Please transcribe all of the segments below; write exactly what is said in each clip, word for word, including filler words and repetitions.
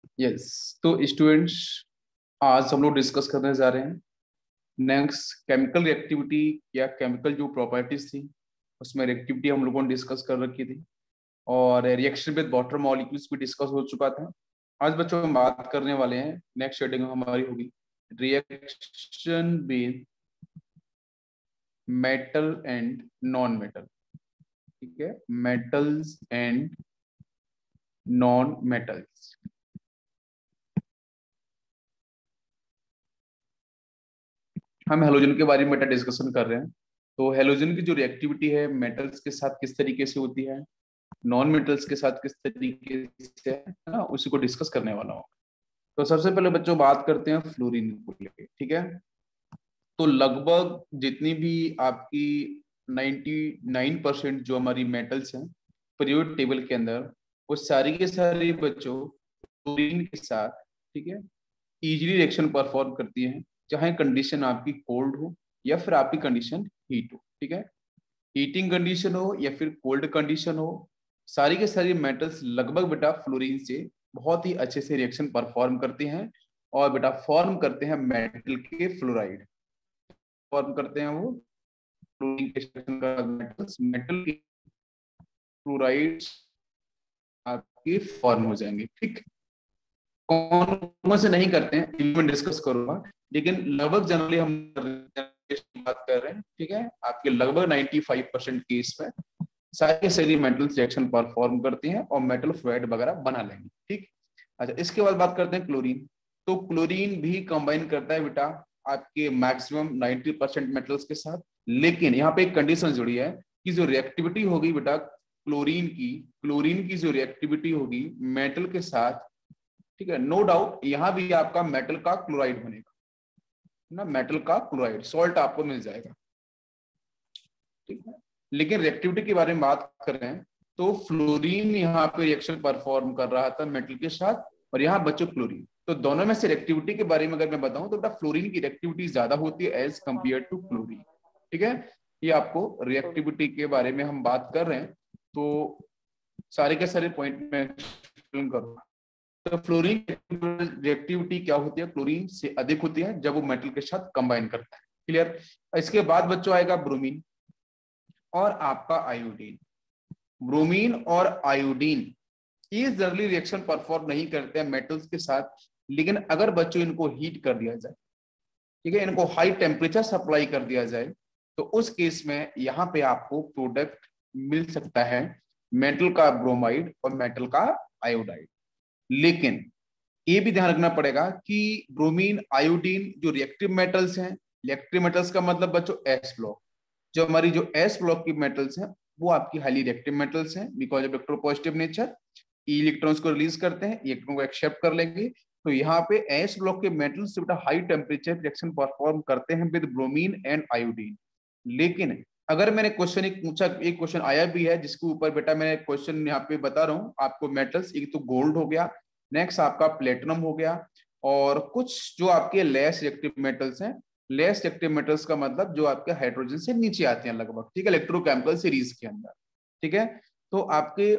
Yes, तो students आज हम लोग डिस्कस करने जा रहे हैं नेक्स्ट केमिकल रिएक्टिविटी या केमिकल जो प्रॉपर्टीज थी उसमें रिएक्टिविटी हम लोगों ने डिस्कस कर रखी थी और रिएक्शन विद वाटर मॉलिक्यूल्स भी डिस्कस हो चुका था। आज बच्चों हम बात करने वाले हैं, नेक्स्ट शेडिंग हमारी होगी reaction with metal and non metal. ठीक है, मेटल्स एंड नॉन मेटल्स। हम हेलोजन के बारे में बेटा डिस्कशन कर रहे हैं। तो हेलोजन की जो रिएक्टिविटी है मेटल्स के साथ किस तरीके से होती है, नॉन मेटल्स के साथ किस तरीके से है ना, उसी को डिस्कस करने वाला हूँ। तो सबसे पहले बच्चों बात करते हैं फ्लोरीन को लेके। ठीक है, तो लगभग जितनी भी आपकी निन्यानवे परसेंट जो हमारी मेटल्स हैं पीरियोडिक टेबल के अंदर, वो सारी के सारी बच्चों फ्लोरीन के साथ, ठीक है, इजीली रिएक्शन परफॉर्म करती हैं, चाहे कंडीशन आपकी कोल्ड हो या फिर आपकी कंडीशन हीट हो। ठीक है, हीटिंग कंडीशन हो या फिर कोल्ड कंडीशन हो, सारी के सारी मेटल्स लगभग बेटा फ्लोरीन से बहुत ही अच्छे से रिएक्शन परफॉर्म करते हैं और बेटा फॉर्म करते हैं मेटल के फ्लोराइड। फॉर्म करते हैं वो फ्लोरीन के मेटल्स, मेटल के फ्लोराइड आपके फॉर्म हो जाएंगे। ठीक, कौन कौन से नहीं करते हैं मैं डिस्कस करूंगा, लेकिन लगभग जनरली हम बात कर रहे हैं। ठीक है, आपके लगभग पचानवे परसेंट केस में सारे सारी मेटल रिएक्शन परफॉर्म करती हैं और मेटल फ्लोराइड वगैरह बना लेंगे। ठीक, अच्छा इसके बाद बात करते हैं क्लोरीन। तो क्लोरीन भी कंबाइन करता है बेटा आपके मैक्सिमम नब्बे परसेंट मेटल्स के साथ, लेकिन यहाँ पे एक कंडीशन जुड़ी है कि जो रिएक्टिविटी होगी बेटा क्लोरीन की, क्लोरीन की जो रिएक्टिविटी होगी मेटल के साथ, ठीक है, नो डाउट यहाँ भी आपका मेटल का क्लोराइड बनेगा ना, मेटल का क्लोराइड सॉल्ट आपको मिल जाएगा। ठीक है, लेकिन रिएक्टिविटी के बारे में बात कर रहे हैं तो फ्लोरीन यहाँ पे रिएक्शन परफॉर्म कर रहा था मेटल के साथ और यहाँ बच्चों क्लोरीन। तो दोनों में से रिएक्टिविटी के बारे में अगर मैं बताऊं तो बेटा फ्लोरीन की रिएक्टिविटी ज्यादा होती है एज कंपेयर टू क्लोरीन। ठीक है, ये आपको रिएक्टिविटी के बारे में हम बात कर रहे हैं तो सारे के सारे पॉइंट में एक्सप्लेन करूंगा। तो फ्लोरीन रिएक्टिविटी क्या होती है, क्लोरीन से अधिक होती है जब वो मेटल के साथ कंबाइन करता है। क्लियर। इसके बाद बच्चों आएगा ब्रोमीन और आपका आयोडीन। ब्रोमीन और आयोडीन ये जनरली रिएक्शन परफॉर्म नहीं करते हैं मेटल्स के साथ, लेकिन अगर बच्चों इनको हीट कर दिया जाए, ठीक है, इनको हाई टेम्परेचर सप्लाई कर दिया जाए, तो उस केस में यहाँ पे आपको प्रोडक्ट मिल सकता है मेटल का ब्रोमाइड और मेटल का आयोडाइड। लेकिन ये भी ध्यान रखना पड़ेगा कि ब्रोमीन आयोडीन जो रिएक्टिव मेटल्स हैं, रिएक्टिव मेटल्स का मतलब बच्चों एस ब्लॉक, जो हमारी जो एस ब्लॉक की मेटल्स हैं वो आपकी हाईली रिएक्टिव मेटल्स हैं because of electropositive nature, electrons को रिलीज करते हैं, इलेक्ट्रॉन को एक्सेप्ट कर लेंगे। तो यहाँ पे एस ब्लॉक के मेटल्स बेटा हाई टेम्परेचर रिएक्शन परफॉर्म करते हैं विद ब्रोमीन एंड आयोडीन। लेकिन अगर मैंने क्वेश्चन एक पूछा, एक क्वेश्चन आया भी है जिसके ऊपर बेटा मैं क्वेश्चन यहाँ पे बता रहा हूँ आपको, मेटल्स एक तो गोल्ड हो गया, नेक्स्ट आपका प्लेटिनम हो गया, और कुछ जो आपके लेस रिएक्टिव मेटल्स हैं। लेस रिएक्टिव मेटल्स का मतलब जो आपके हाइड्रोजन से नीचे आते हैं लगभग, ठीक है, इलेक्ट्रोकेमिकल सीरीज के अंदर। ठीक है, तो आपके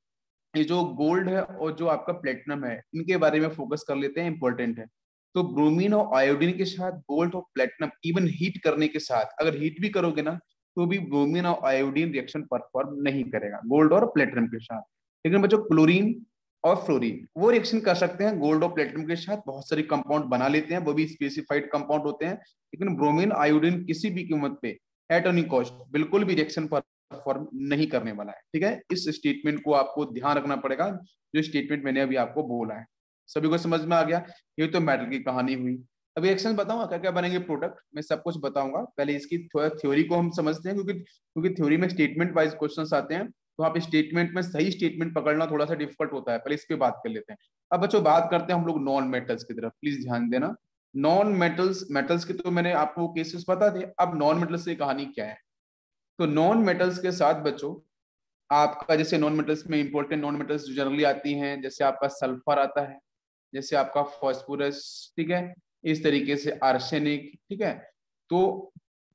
ये जो गोल्ड है और जो आपका प्लेटिनम है इनके बारे में फोकस कर लेते हैं, इंपॉर्टेंट है। तो ब्रोमीन और आयोडीन के साथ गोल्ड और प्लेटिनम इवन हीट करने के साथ, अगर हीट भी करोगे ना तो भी ब्रोमीन और आयोडीन रिएक्शन परफॉर्म नहीं करेगा गोल्ड और प्लेटिनम के साथ। लेकिन बच्चों क्लोरीन और फ्लोरीन वो रिएक्शन कर सकते हैं गोल्ड और प्लेटिनम के साथ, बहुत सारी कंपाउंड बना लेते हैं, वो भी स्पेसिफाइड कंपाउंड होते हैं। लेकिन ब्रोमीन आयोडीन किसी भी कीमत पे एट एनी कॉस्ट बिल्कुल भी रिएक्शन परफॉर्म नहीं करने वाला है। ठीक है, इस स्टेटमेंट को आपको ध्यान रखना पड़ेगा, जो स्टेटमेंट मैंने अभी आपको बोला है। सभी को समझ में आ गया? ये तो मेटल की कहानी हुई। अभी रिएक्शन बताऊंगा क्या क्या बनेंगे प्रोडक्ट, मैं सब कुछ बताऊंगा। पहले इसकी थोड़ा थ्योरी को हम समझते हैं, क्योंकि क्योंकि थ्योरी में स्टेटमेंट वाइज क्वेश्चंस आते हैं, तो आप स्टेटमेंट में सही स्टेटमेंट पकड़ना थोड़ा सा डिफिकल्ट होता है। पहले इस पे बात कर लेते हैं। अब बच्चों बात करते हैं हम लोग नॉन मेटल्स की तरफ, प्लीज ध्यान देना। नॉन मेटल्स, मेटल्स के तो मैंने आपको केसेस बता दिए, अब नॉन मेटल्स की कहानी क्या है। तो नॉन मेटल्स के साथ बच्चों आपका, जैसे नॉन मेटल्स में इंपॉर्टेंट नॉन मेटल्स जो जनरली आती हैं, जैसे आपका सल्फर आता है, जैसे आपका फॉस्फोरस, ठीक है, इस तरीके से आर्सेनिक। ठीक है, तो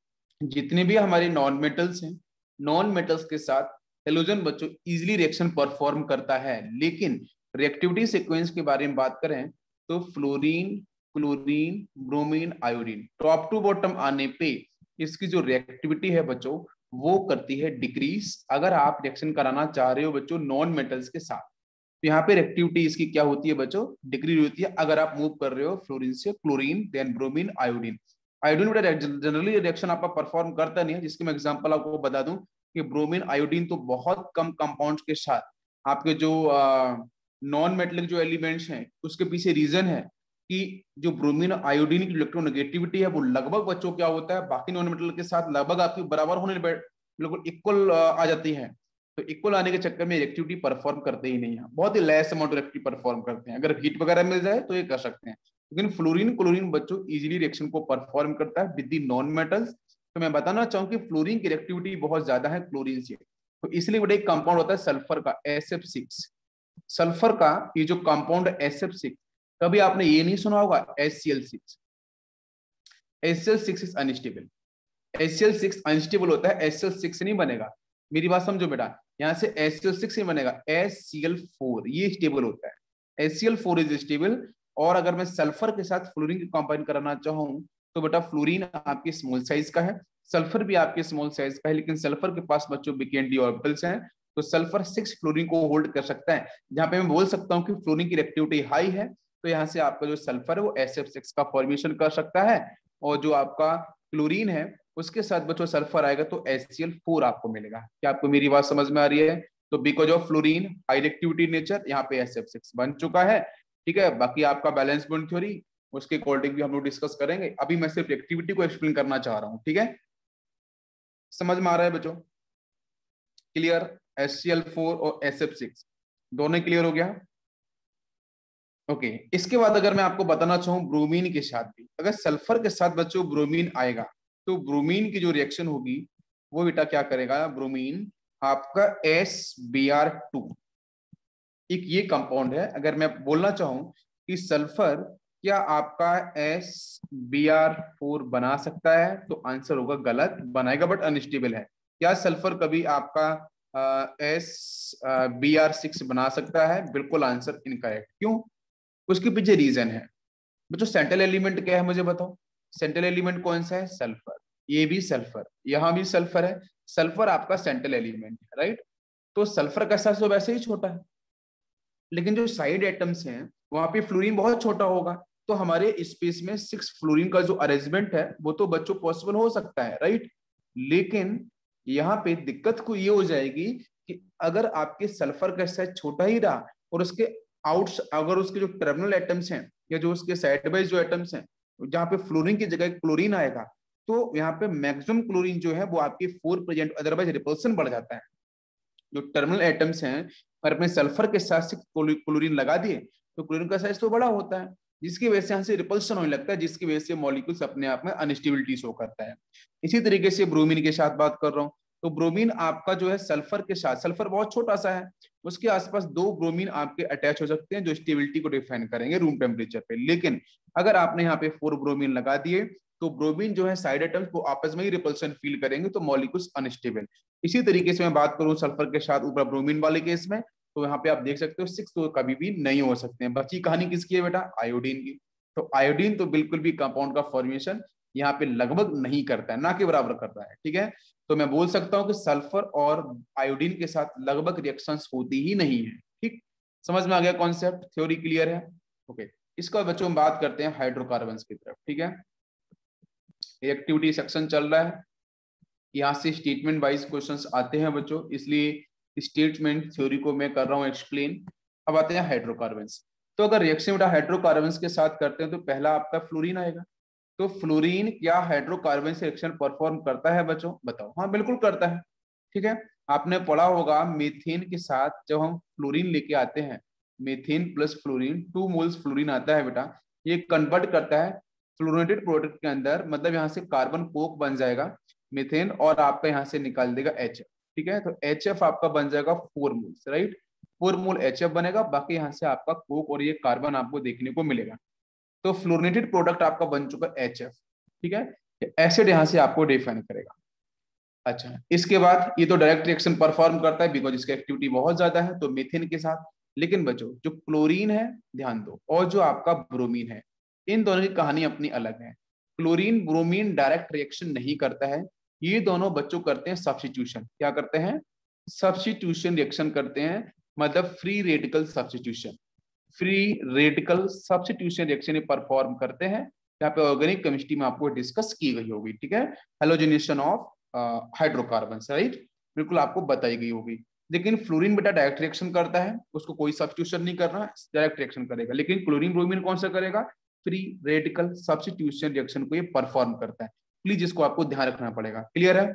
जितने भी हमारे नॉन मेटल्स हैं, नॉन मेटल्स के साथ हेलोजन बच्चों इजीली रिएक्शन परफॉर्म करता है, लेकिन रिएक्टिविटी सीक्वेंस के बारे में बात करें तो fluorine, chlorine, bromine, iodine top to bottom आने पे इसकी जो रिएक्टिविटी है बच्चों वो करती है डिक्रीज, अगर आप रिएक्शन कराना चाह रहे हो बच्चों नॉन मेटल्स के साथ। तो यहाँ पे रिएक्टिविटी इसकी क्या होती है बच्चों, डिक्रीज होती है अगर आप मूव कर रहे हो फ्लोरीन से chlorine, then bromine, iodine. Iodine बेटा जनरली रिएक्शन आपका परफॉर्म करता नहीं है, जिसके मैं एग्जांपल आपको बता दूं कि ब्रोमीन, आयोडीन तो बहुत कम कंपाउंड्स के साथ आपके जो नॉन मेटलिक जो एलिमेंट्स हैं उसके पीछे रीजन है कि जो ब्रोमीन आयोडीन की इलेक्ट्रोनेगेटिविटी है वो लगभग बच्चों क्या होता है बाकी नॉन मेटल के साथ लगभग आपकी बराबर होने बिल्कुल इक्वल आ जाती है। तो इक्वल आने के चक्कर में रिएक्टिविटी परफॉर्म करते ही नहीं है, बहुत ही लेस अमाउंट रिएक्टिव परफॉर्म करते हैं। अगर हीट वगैरह मिल जाए तो ये कर सकते हैं, लेकिन फ्लोरीन क्लोरीन बच्चों इजीली रिएक्शन को परफॉर्म करता है विद दी नॉन मेटल्स। तो मैं बताना चाहूँ कि फ्लोरीन की रिएक्टिविटी बहुत ज्यादा है क्लोरीन से, तो इसलिए बड़ा एक कंपाउंड होता है सल्फर का एस एफ सिक्स। सल्फर का ये जो कंपाउंड एस एफ सिक्स, कभी आपने ये नहीं सुना होगा S C L six. S C L six is unstable, S C L six unstable होता है, एस सी एल सिक्स नहीं बनेगा। मेरी बात समझो बेटा, यहाँ से एस सी एल सिक्स ही बनेगा, एस सी एल फोर ये स्टेबल होता है। S C L four is stable. और अगर मैं सल्फर के साथ फ्लोरीन की कंबाइन कराना चाहूँ तो बेटा फ्लोरीन आपकी स्मॉल साइज का है, सल्फर भी आपके स्मॉल साइज का है, लेकिन सल्फर के पास बच्चों वीकेंड डी ऑर्बिटल्स हैं, तो सल्फर सिक्स फ्लोरीन को होल्ड कर सकता है। जहां पे मैं बोल सकता हूँ कि फ्लोरीन की रिएक्टिविटी हाई है, तो यहाँ से आपका जो सल्फर है वो एस एफ सिक्स का फॉर्मेशन कर सकता है, और जो आपका क्लोरीन है उसके साथ बच्चों सल्फर आएगा तो एस सी एल फोर आपको मिलेगा। क्या आपको मेरी बात समझ में आ रही है? तो because of fluorine high reactivity nature यहाँ पे एस एफ सिक्स बन चुका है। ठीक है, बाकी आपका बैलेंस बॉन्ड थ्योरी उसके अकॉर्डिंग भी हम लोग डिस्कस करेंगे, अभी मैं सिर्फ रिएक्टिविटी को एक्सप्लेन करना चाह रहा हूँ। ठीक है, समझ में आ रहा है बच्चों? Clear? S C L four और एस एफ सिक्स दोनों क्लियर हो गया? Okay okay. इसके बाद अगर मैं आपको बताना चाहूँ ब्रोमीन के साथ भी, अगर सल्फर के साथ बच्चों ब्रोमीन आएगा तो ब्रोमीन की जो रिएक्शन होगी वो बेटा क्या करेगा, ब्रोमीन आपका एस बी आर टू एक ये कंपाउंड है। अगर मैं बोलना चाहूँ कि सल्फर क्या आपका एस बी आर फोर बना सकता है, तो आंसर होगा गलत, बनाएगा बट अनस्टेबल है। क्या सल्फर कभी आपका एस बी आर सिक्स बना सकता है? बिल्कुल आंसर इनकरेक्ट। क्यों? उसके पीछे रीजन है बच्चों। सेंट्रल एलिमेंट क्या है मुझे बताओ, सेंट्रल एलिमेंट कौन सा है? सल्फर। ये भी सल्फर, यहां भी सल्फर है, सल्फर आपका सेंट्रल एलिमेंट है, राइट? तो सल्फर का साइज तो वैसे ही छोटा है, लेकिन जो साइड एटम्स हैं वहां पे फ्लोरीन बहुत छोटा होगा, तो हमारे स्पेस में सिक्स फ्लोरीन का जो अरेंजमेंट है वो तो बच्चों पॉसिबल हो सकता है, राइट? लेकिन यहाँ पे दिक्कत को ये हो जाएगी कि अगर आपके सल्फर का साइज छोटा ही रहा और उसके आउट अगर उसके जो टर्मिनल एटम्स हैं या जो उसके साइड वाइज जो एटम्स हैं जहाँ पे फ्लोरीन की जगह क्लोरीन आएगा, तो यहाँ पे मैक्सिमम क्लोरीन जो है वो आपकी फोर प्रेजेंट, अदरवाइज रिपल्सन बढ़ जाता है। जो टर्मिनल एटम्स हैं और अपने सल्फर के साथ क्लोरीन लगा दिए तो क्लोरीन का साइज तो बड़ा होता है, जिसकी वजह से यहाँ से रिपल्सन होने लगता है, जिसकी वजह से मॉलिक्यूल्स अपने आप में अनस्टेबिलिटी शो करता है। इसी तरीके से ब्रोमीन के साथ बात कर रहा हूँ, तो ब्रोमीन आपका जो है सल्फर के साथ, सल्फर बहुत छोटा सा है, उसके आसपास दो ब्रोमीन आपके अटैच हो सकते हैं जो स्टेबिलिटी को डिफाइन करेंगे रूम टेम्परेचर पे। लेकिन अगर आपने यहाँ पे फोर ब्रोमीन लगा दिए तो ब्रोमीन जो है साइड एटम्स वो आपस में ही रिपल्सन फील करेंगे, तो मॉलिक्यूल्स अनस्टेबल। इसी तरीके से मैं बात करूं सल्फर के साथ ऊपर ब्रोमीन वाले केस में, तो यहाँ पे आप देख सकते हो सिक्स तो कभी भी नहीं हो सकते हैं। बची कहानी किसकी है बेटा? आयोडीन की। तो आयोडीन तो बिल्कुल भी कंपाउंड का फॉर्मेशन यहाँ पे लगभग नहीं करता है, ना के बराबर करता है। ठीक है, तो मैं बोल सकता हूँ कि सल्फर और आयोडीन के साथ लगभग रिएक्शंस होती ही नहीं है। ठीक, समझ में आ गया कॉन्सेप्ट? थ्योरी क्लियर है? ओके, इसका बच्चों हम बात करते हैं हाइड्रोकार्बन्स की तरफ। ठीक है, रिएक्टिविटी सेक्शन चल रहा है, यहाँ से स्टेटमेंट वाइज क्वेश्चंस आते हैं बच्चों, इसलिए स्टेटमेंट थ्योरी को मैं कर रहा हूँ एक्सप्लेन। अब आते हैं हाइड्रोकार्बन्स। तो अगर रिएक्शन बेटा हाइड्रोकार्बन्स के साथ करते हैं तो पहला आपका फ्लोरीन आएगा। तो फ्लोरीन क्या हाइड्रोकार्बन से रिएक्शन परफॉर्म करता है बच्चों? बताओ। हाँ बिल्कुल करता है। ठीक है, आपने पढ़ा होगा मीथेन के साथ जब हम फ्लोरीन लेके आते हैं, methane plus fluorine, two moles fluorine आता है बेटा, ये कन्वर्ट करता है फ्लोरिनेटेड प्रोडक्ट के अंदर, मतलब यहाँ से कार्बन कोक बन जाएगा मीथेन और आपका यहाँ से निकाल देगा एच एफ। ठीक है, तो एच एफ आपका बन जाएगा four moles, right? Four mole H F बनेगा, बाकी यहाँ से आपका कोक और ये कार्बन आपको देखने को मिलेगा। तो फ्लोरिनेटेड प्रोडक्ट आपका बन चुका एच एफ। ठीक है, एसिड यहाँ से आपको डिफाइन करेगा। अच्छा, इसके बाद ये तो डायरेक्ट रिएक्शन परफॉर्म करता है बिकॉज इसकी एक्टिविटी बहुत ज्यादा है, तो मीथेन के साथ। लेकिन बच्चों जो क्लोरीन है ध्यान दो, और जो आपका ब्रोमीन है, इन दोनों की कहानी अपनी अलग है। क्लोरीन ब्रोमीन डायरेक्ट रिएक्शन नहीं करता है, ये दोनों बच्चों करते हैं सब्स्टिट्यूशन। क्या करते हैं? सब्स्टिट्यूशन रिएक्शन करते हैं, मतलब free radical substitution. Free radical substitution reaction ये परफॉर्म करते हैं। यहाँ पे ऑर्गेनिक केमिस्ट्री में आपको डिस्कस की गई होगी, ठीक है, हेलोजिनेशन ऑफ हाइड्रोकार्बन, राइट, बिल्कुल आपको बताई गई होगी। लेकिन फ्लोरीन बेटा डायरेक्ट रिएक्शन करता है, उसको कोई सब्स्टिट्यूशन नहीं करना, डायरेक्ट रिएक्शन करेगा। लेकिन क्लोरीन ब्रोमीन कौन सा करेगा? फ्री रेडिकल सब्स्टिट्यूशन रिएक्शन को ये परफॉर्म करता है। प्लीज इसको आपको ध्यान रखना पड़ेगा। क्लियर है?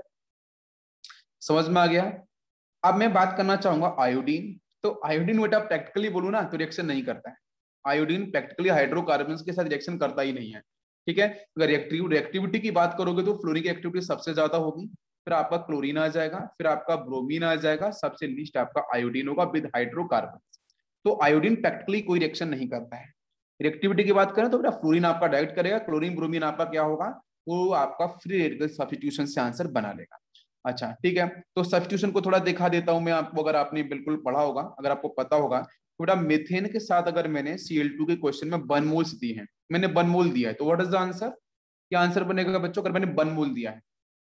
समझ में आ गया? अब मैं बात करना चाहूंगा आयोडीन। तो आयोडीन बेटा प्रैक्टिकली बोलूं ना तो रिएक्शन नहीं करता है। आयोडीन प्रैक्टिकली हाइड्रोकार्बन्स के साथ रिएक्शन करता ही नहीं है, ठीक है। अगर रिएक्टिव रिएक्टिविटी की बात करोगे तो फ्लोरीन की एक्टिविटी सबसे ज्यादा होगी, फिर आपका क्लोरीन आ जाएगा, फिर आपका ब्रोमीन आ जाएगा, सबसे लीस्ट आपका आयोडीन होगा विद हाइड्रोकार्बन। तो आयोडीन प्रैक्टिकली कोई रिएक्शन नहीं करता है। रिएक्टिविटी की बात करें तो बेटा फ्लोरीन आपका डायरेक्ट करेगा, क्लोरीन ब्रोमीन आपका क्या होगा? वो आपका फ्री रेडिकल सब्स्टिट्यूशन से आंसर बना लेगा। अच्छा ठीक है, तो सब्स्टिट्यूशन को थोड़ा दिखा देता हूं मैं आपको, अगर आपने बिल्कुल पढ़ा होगा, अगर आपको पता होगा तो बेटा मीथेन के साथ अगर मैंने सी एल टू के क्वेश्चन में वन मोल्स दी है, मैंने वन मोल दिया है, तो व्हाट इज द आंसर? क्या आंसर बनेगा बच्चों? अगर मैंने वन मोल दिया है,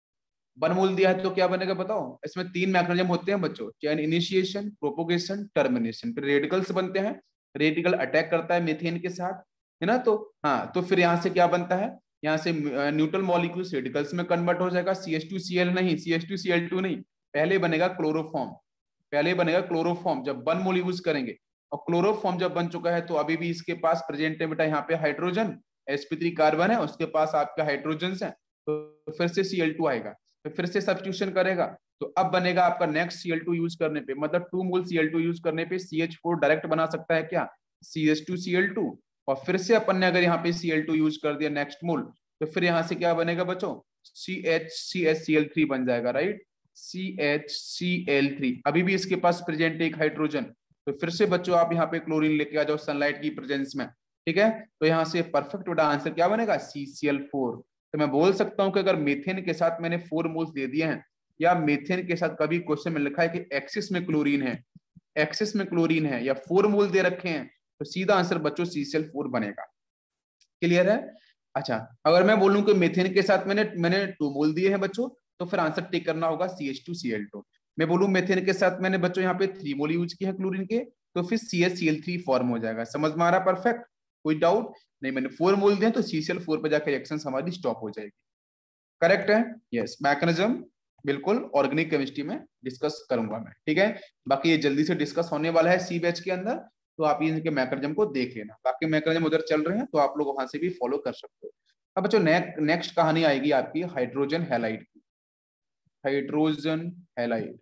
वन मोल दिया है तो क्या बनेगा बताओ? इसमें तीन मैकेनिज्म होते हैं बच्चों, चेन इनिशिएशन, प्रोपोगेशन, टर्मिनेशन। फिर रेडिकल्स बनते हैं, रेडिकल अटैक करता है मीथेन के साथ, है ना। तो हाँ, तो फिर यहाँ से क्या बनता है? यहाँ से न्यूट्रल मॉलिक्यूल्स रेडिकल्स में कन्वर्ट हो जाएगा, C H two C L नहीं, C H two C L two नहीं, पहले बनेगा क्लोरोफॉर्म, पहले बनेगा क्लोरोफॉर्म जब वन मोल यूज करेंगे। और क्लोरोफॉर्म जब बन चुका है तो अभी भी इसके पास प्रेजेंट है बेटा यहाँ पे hydrogen, S P three carbon है, उसके पास आपका हाइड्रोजन है, तो फिर से सी एल टू आएगा, तो फिर से सब्स्टिट्यूशन करेगा, तो अब बनेगा आपका next C L two use करने पे, मतलब two mole C L two use करने पे सी एच फोर डायरेक्ट बना सकता है क्या? C H two C L two. और फिर से अपन ने अगर यहाँ पे सी एल टू यूज कर दिया नेक्स्ट मोल, तो फिर यहाँ से क्या बनेगा बच्चों? C H C H C L three बन जाएगा, right, C H C L three. अभी भी इसके पास प्रेजेंट एक हाइड्रोजन, तो फिर से बच्चों आप यहाँ पे क्लोरीन लेके आ जाओ सनलाइट की प्रेजेंस में, ठीक है। तो यहाँ से परफेक्ट बेटा आंसर क्या बनेगा? C C L four. तो मैं बोल सकता हूँ कि अगर मीथेन के साथ मैंने फोर मोल्स दे दिए हैं, या मीथेन के साथ कभी क्वेश्चन में लिखा है कि एक्सिस में क्लोरीन है, एक्सिस में क्लोरीन है, या फोर मोल दे रखे हैं, तो सीधा आंसर बच्चों सी सी एल फोर बनेगा। क्लियर है? अच्छा, अगर मैं बोलूं कि मीथेन के साथ मैंने मैंने टू मोल दिए हैं बच्चों, तो फिर आंसर टिक करना होगा C H two C L two. मैं बोलूं मीथेन के साथ मैंने बच्चों यहाँ पे थ्री मोल यूज किए हैं क्लोरीन के, तो फिर C H C L three form हो जाएगा। समझ में आ रहा? परफेक्ट, कोई डाउट नहीं? मैंने फोर मोल दिए तो सी सी एल फोर पे जाकर रिएक्शन हमारी स्टॉप हो जाएगी। करेक्ट है? यस, मैकेनिज्म बिल्कुल ऑर्गेनिक केमिस्ट्री में डिस्कस करूंगा मैं, ठीक है। बाकी ये जल्दी से डिस्कस होने वाला है सी बैच के अंदर, तो आप इनके मैकेनिज्म को देख लेना। बाकी मैकेनिज्म उधर चल रहे हैं तो आप लोग वहां से भी फॉलो कर सकते हो। अब बच्चों नेक्स्ट कहानी आएगी आपकी हाइड्रोजन हैलाइड की। हाइड्रोजन हैलाइड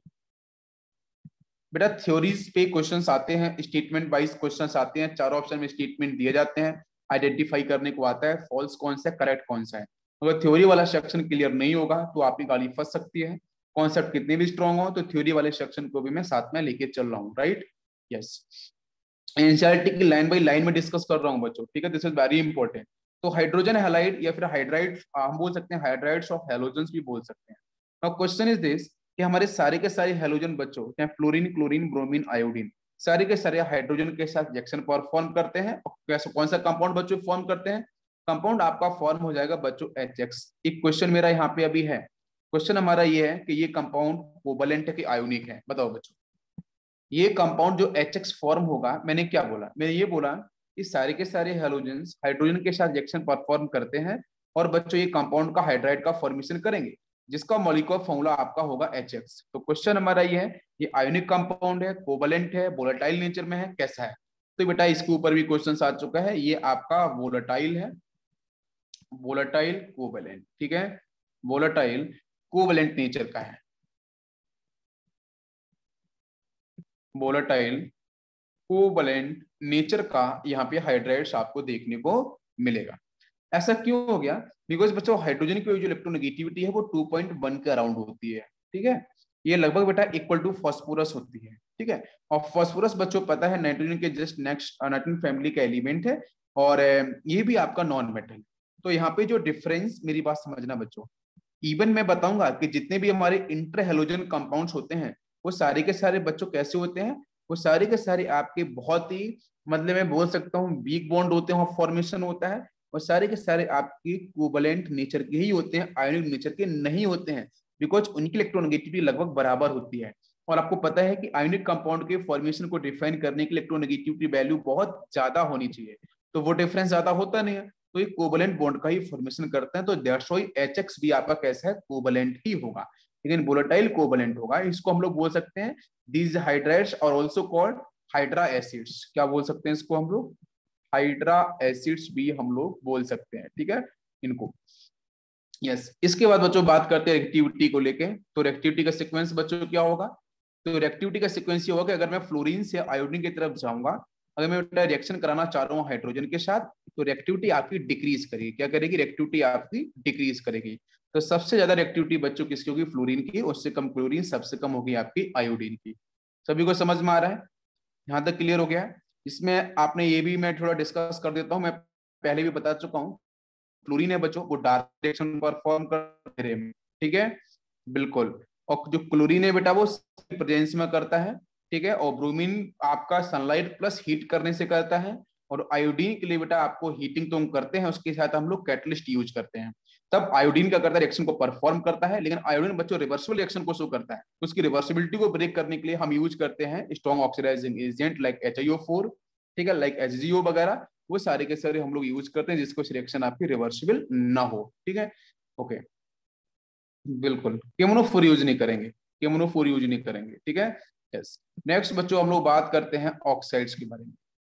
बेटा थ्योरीज पे क्वेश्चंस आते हैं, स्टेटमेंट वाइज क्वेश्चंस आते हैं, चारों ऑप्शन में स्टेटमेंट दिए जाते हैं, आइडेंटिफाई करने को आता है फॉल्स कौन सा है, करेक्ट कौन सा है। अगर थ्योरी वाला सेक्शन क्लियर नहीं होगा तो आपकी गाड़ी फंस सकती है। कॉन्सेप्ट कितने भी स्ट्रॉन्ग हो तो थ्योरी वाले सेक्शन को भी मैं साथ में लेके चल रहा हूँ, राइट। यस, एनसीईआरटी की लाइन बाई लाइन में डिस्कस कर रहा हूँ बच्चों, ठीक है, दिस इज वेरी इंपॉर्टेंट। तो हाइड्रोजन हैलाइड या फिर हाइड्राइड हम बोल सकते हैं, हाइड्राइड्स ऑफ हैलोजेंस भी बोल सकते हैं। नाउ क्वेश्चन इज दिस कि हमारे सारे के सारे हैलोजन बच्चों चाहे फ्लोरीन, क्लोरीन, ब्रोमीन, आयोडीन, सारे के सारे हाइड्रोजन के साथ रिएक्शन परफॉर्म करते हैं। कैसे, कौन सा कंपाउंड बच्चों फॉर्म करते हैं? कंपाउंड आपका फॉर्म हो जाएगा बच्चों एच एक्स। एक क्वेश्चन मेरा यहाँ पे अभी है, क्वेश्चन हमारा ये है कि ये कंपाउंड कोवैलेंट है कि आयोनिक है? बताओ बच्चों, ये कंपाउंड जो एच एक्स फॉर्म होगा, मैंने क्या बोला? मैंने ये बोला कि सारे के सारे हैलोजेंस हाइड्रोजन के साथ रिएक्शन परफॉर्म करते हैं, और बच्चों ये कंपाउंड का हाइड्राइड का फॉर्मेशन करेंगे, जिसका मॉलिक्यूलर फॉर्मूला आपका होगा एच एक्स। तो क्वेश्चन हमारा ये है, ये आयोनिक कंपाउंड है, कोवैलेंट है, वोलेटाइल नेचर में है, कैसा है? तो बेटा इसके ऊपर भी क्वेश्चन आ चुका है, ये आपका वोलेटाइल है, वोलेटाइल कोवैलेंट, ठीक है, वोलेटाइल कोवैलेंट नेचर का है, वोलेटाइल कोवैलेंट नेचर का यहाँ पे हाइड्राइड्स आपको देखने को मिलेगा। ऐसा क्यों हो गया? बिकॉज बच्चों हाइड्रोजन की जो इलेक्ट्रोनेगेटिविटी है वो टू पॉइंट वन के अराउंड होती है, ठीक है, ये लगभग बेटा इक्वल टू फास्फोरस होती है, ठीक है। और फास्फोरस बच्चों पता है नाइट्रोजन के जस्ट नेक्स्ट नाइट्रोजन फैमिली का एलिमेंट है, और ये भी आपका नॉन मेटल। तो यहाँ पे जो डिफरेंस, मेरी बात समझना बच्चों, इवन मैं बताऊंगा कि जितने भी हमारे इंटर हैलोजन कंपाउंड्स होते हैं वो सारे के सारे बच्चों कैसे होते हैं, वो सारे के सारे आपके बहुत ही मतलब मैं बोल सकता हूँ वीक बॉन्ड होते हैं, फॉर्मेशन होता है, और सारे के सारे आपके कोवलेंट नेचर के ही होते हैं, आयोनिक नेचर के नहीं होते हैं, बिकॉज उनकी इलेक्ट्रोनेगेटिविटी लगभग बराबर होती है। और आपको पता है कि आयोनिक कंपाउंड के फॉर्मेशन को डिफाइन करने के लिए इलेक्ट्रोनेगेटिविटी वैल्यू बहुत ज्यादा होनी चाहिए, तो वो डिफरेंस ज्यादा होता नहीं है, तो ये कोवलेंट बॉन्ड का ही फॉर्मेशन करते हैं। तो दैट्स व्हाई एच एक्स भी आपका कैसा है, कोवलेंट ही होगा, लेकिन वोलेटाइल कोवलेंट होगा। इसको हम लोग बोल सकते हैं दीज हाइड्राइड्स और ऑल्सो कॉल्ड हाइड्रा एसिड्स। क्या बोल सकते हैं इसको हम लोग, हाइड्रा एसिड्स भी हम लोग बोल सकते हैं, ठीक है इनको। Yes yes. इसके बाद बच्चों बात करते हैं रिएक्टिविटी को लेके। तो रिएक्टिविटी का सीक्वेंस बच्चों क्या होगा, तो रिएक्टिविटी का सीक्वेंस ये होगा कि अगर मैं फ्लोरीन से आयोडीन की तरफ जाऊंगा, अगर मैं बेटा रिएक्शन कराना चाह रहा हूँ हाइड्रोजन के साथ, तो रिएक्टिविटी आपकी डिक्रीज करेगी। क्या करेगी, रिएक्टिविटी आपकी डिक्रीज करेगी। तो सबसे ज्यादा रिएक्टिविटी बच्चों किसकी होगी, फ्लोरीन की, उससे कम क्लोरीन, सबसे कम होगी आपकी आयोडीन की। सभी को समझ में आ रहा है, यहाँ तक क्लियर हो गया है। इसमें आपने ये भी मैं थोड़ा डिस्कस कर देता हूँ, मैं पहले भी बता चुका हूँ, क्लोरीन है बच्चों वो डार्क रिएक्शन परफॉर्म करते हैं, ठीक है बिल्कुल। और जो क्लोरीन है बेटा वो प्रेजेंस में करता है, ठीक है। और ब्रोमीन आपका सनलाइट प्लस हीट करने से करता है। और आयोडीन के लिए बेटा आपको हीटिंग तो हम करते हैं, उसके साथ हम लोग कैटलिस्ट यूज करते हैं, तब आयोडीन क्या करता है, रिएक्शन को परफॉर्म करता है। लेकिन आयोडीन बच्चों रिवर्सिबल रिएक्शन को शो करता है, उसकी रिवर्सिबिलिटी को ब्रेक करने के लिए हम यूज करते हैं strong oxidising agent like H I O four, ठीक है, लाइक एच जी ओ वगैरह, वो सारे के सारे हम लोग यूज करते हैं जिसको रिएक्शन आपकी रिवर्सिबल ना हो, ठीक है ओके बिल्कुल। केमोनोफोर यूज नहीं करेंगे, केमोनोफोर यूज नहीं करेंगे, ठीक है यस। नेक्स्ट बच्चों हम लोग बात करते हैं ऑक्साइड्स के बारे में।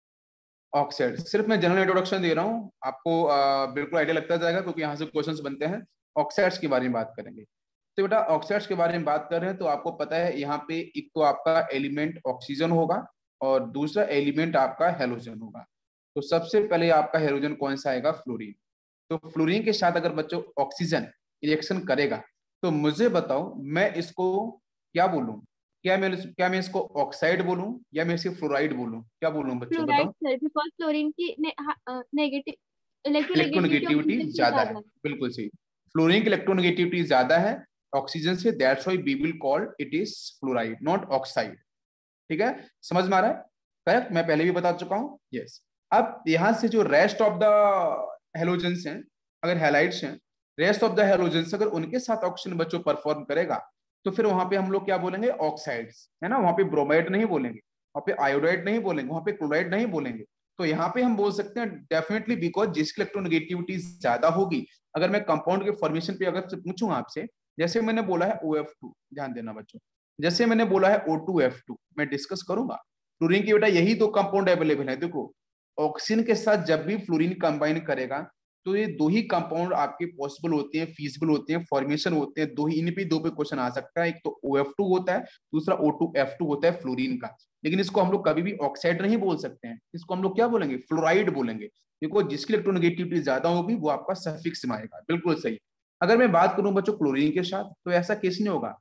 ऑक्साइड सिर्फ मैं जनरल इंट्रोडक्शन दे रहा हूँ आपको, आ, बिल्कुल आइडिया लगता जाएगा क्योंकि यहाँ से क्वेश्चंस बनते हैं। ऑक्साइड्स के बारे में बात करेंगे, तो बेटा ऑक्साइड्स के बारे में बात कर रहे हैं तो आपको पता है यहाँ पे एक तो आपका एलिमेंट ऑक्सीजन होगा और दूसरा एलिमेंट आपका हेलोजन होगा। तो सबसे पहले आपका हेलोजन कौन सा आएगा, फ्लोरीन। तो फ्लोरीन के साथ अगर बच्चों ऑक्सीजन रिएक्शन करेगा तो मुझे बताओ मैं इसको क्या बोलूं, क्या मैं क्या मैं इसको ऑक्साइड बोलूं या मैं इसे फ्लोराइड बोलूं, क्या बोलूं बच्चों फ्लोराइड बताओ। सर, बिकॉज क्लोरीन की नेगेटिव इलेक्ट्रोनेगेटिविटी इलेक्ट्रोनेगेटिविटी ऑक्सीजन से ज्यादा है, ज्यादा है। बिल्कुल सही। फ्लोरीन की इलेक्ट्रोनेगेटिविटी ज्यादा है ऑक्सीजन से, that's why we will call it is fluoride not oxide, ठीक है समझ में आ रहा है, करेक्ट, मैं पहले भी बता चुका हूँ यस। अब यहाँ से जो रेस्ट ऑफ द हेलोजेंस हैं, अगर हैलाइड्स हैं, रेस्ट ऑफ द हेलोजेंस अगर उनके साथ ऑक्सीजन बच्चों परफॉर्म करेगा तो फिर वहां पे हम लोग क्या बोलेंगे, ऑक्साइड्स, है ना। वहां पे ब्रोमाइड नहीं बोलेंगे, वहां पे आयोडाइड नहीं बोलेंगे, वहां पे क्लोराइड नहीं बोलेंगे। तो यहाँ पे हम बोल सकते हैं डेफिनेटली बिकॉज जिसकी इलेक्ट्रोनेगेटिविटी ज्यादा होगी। अगर मैं कंपाउंड के फॉर्मेशन पे अगर पूछूंगा आपसे, जैसे मैंने बोला है ओ एफ टू, ध्यान देना बच्चों, जैसे मैंने बोला है ओ टू एफ टू, मैं डिस्कस करूंगा फ्लोरीन की बेटा यही दो कंपाउंड अवेलेबल है। देखो ऑक्सीजन के साथ जब भी फ्लोरीन कंबाइन करेगा तो ये दो ही कंपाउंड आपके पॉसिबल होते हैं, फीजिबल होते हैं, फॉर्मेशन होते हैं, दो ही, इन पे दो पे क्वेश्चन आ सकता है। एक तो ओ एफ टू होता है, दूसरा ओ टू एफ टू होता है फ्लोरीन का। लेकिन इसको हम लोग कभी भी ऑक्साइड नहीं बोल सकते हैं, इसको हम लोग क्या बोलेंगे, फ्लोराइड बोलेंगे, क्योंकि जिसकी इलेक्ट्रोनेगेटिविटी ज्यादा होगी वो आपका सफिक्स में आएगा, बिल्कुल सही। अगर मैं बात करूं बच्चों क्लोरीन के साथ तो ऐसा केस नहीं होगा,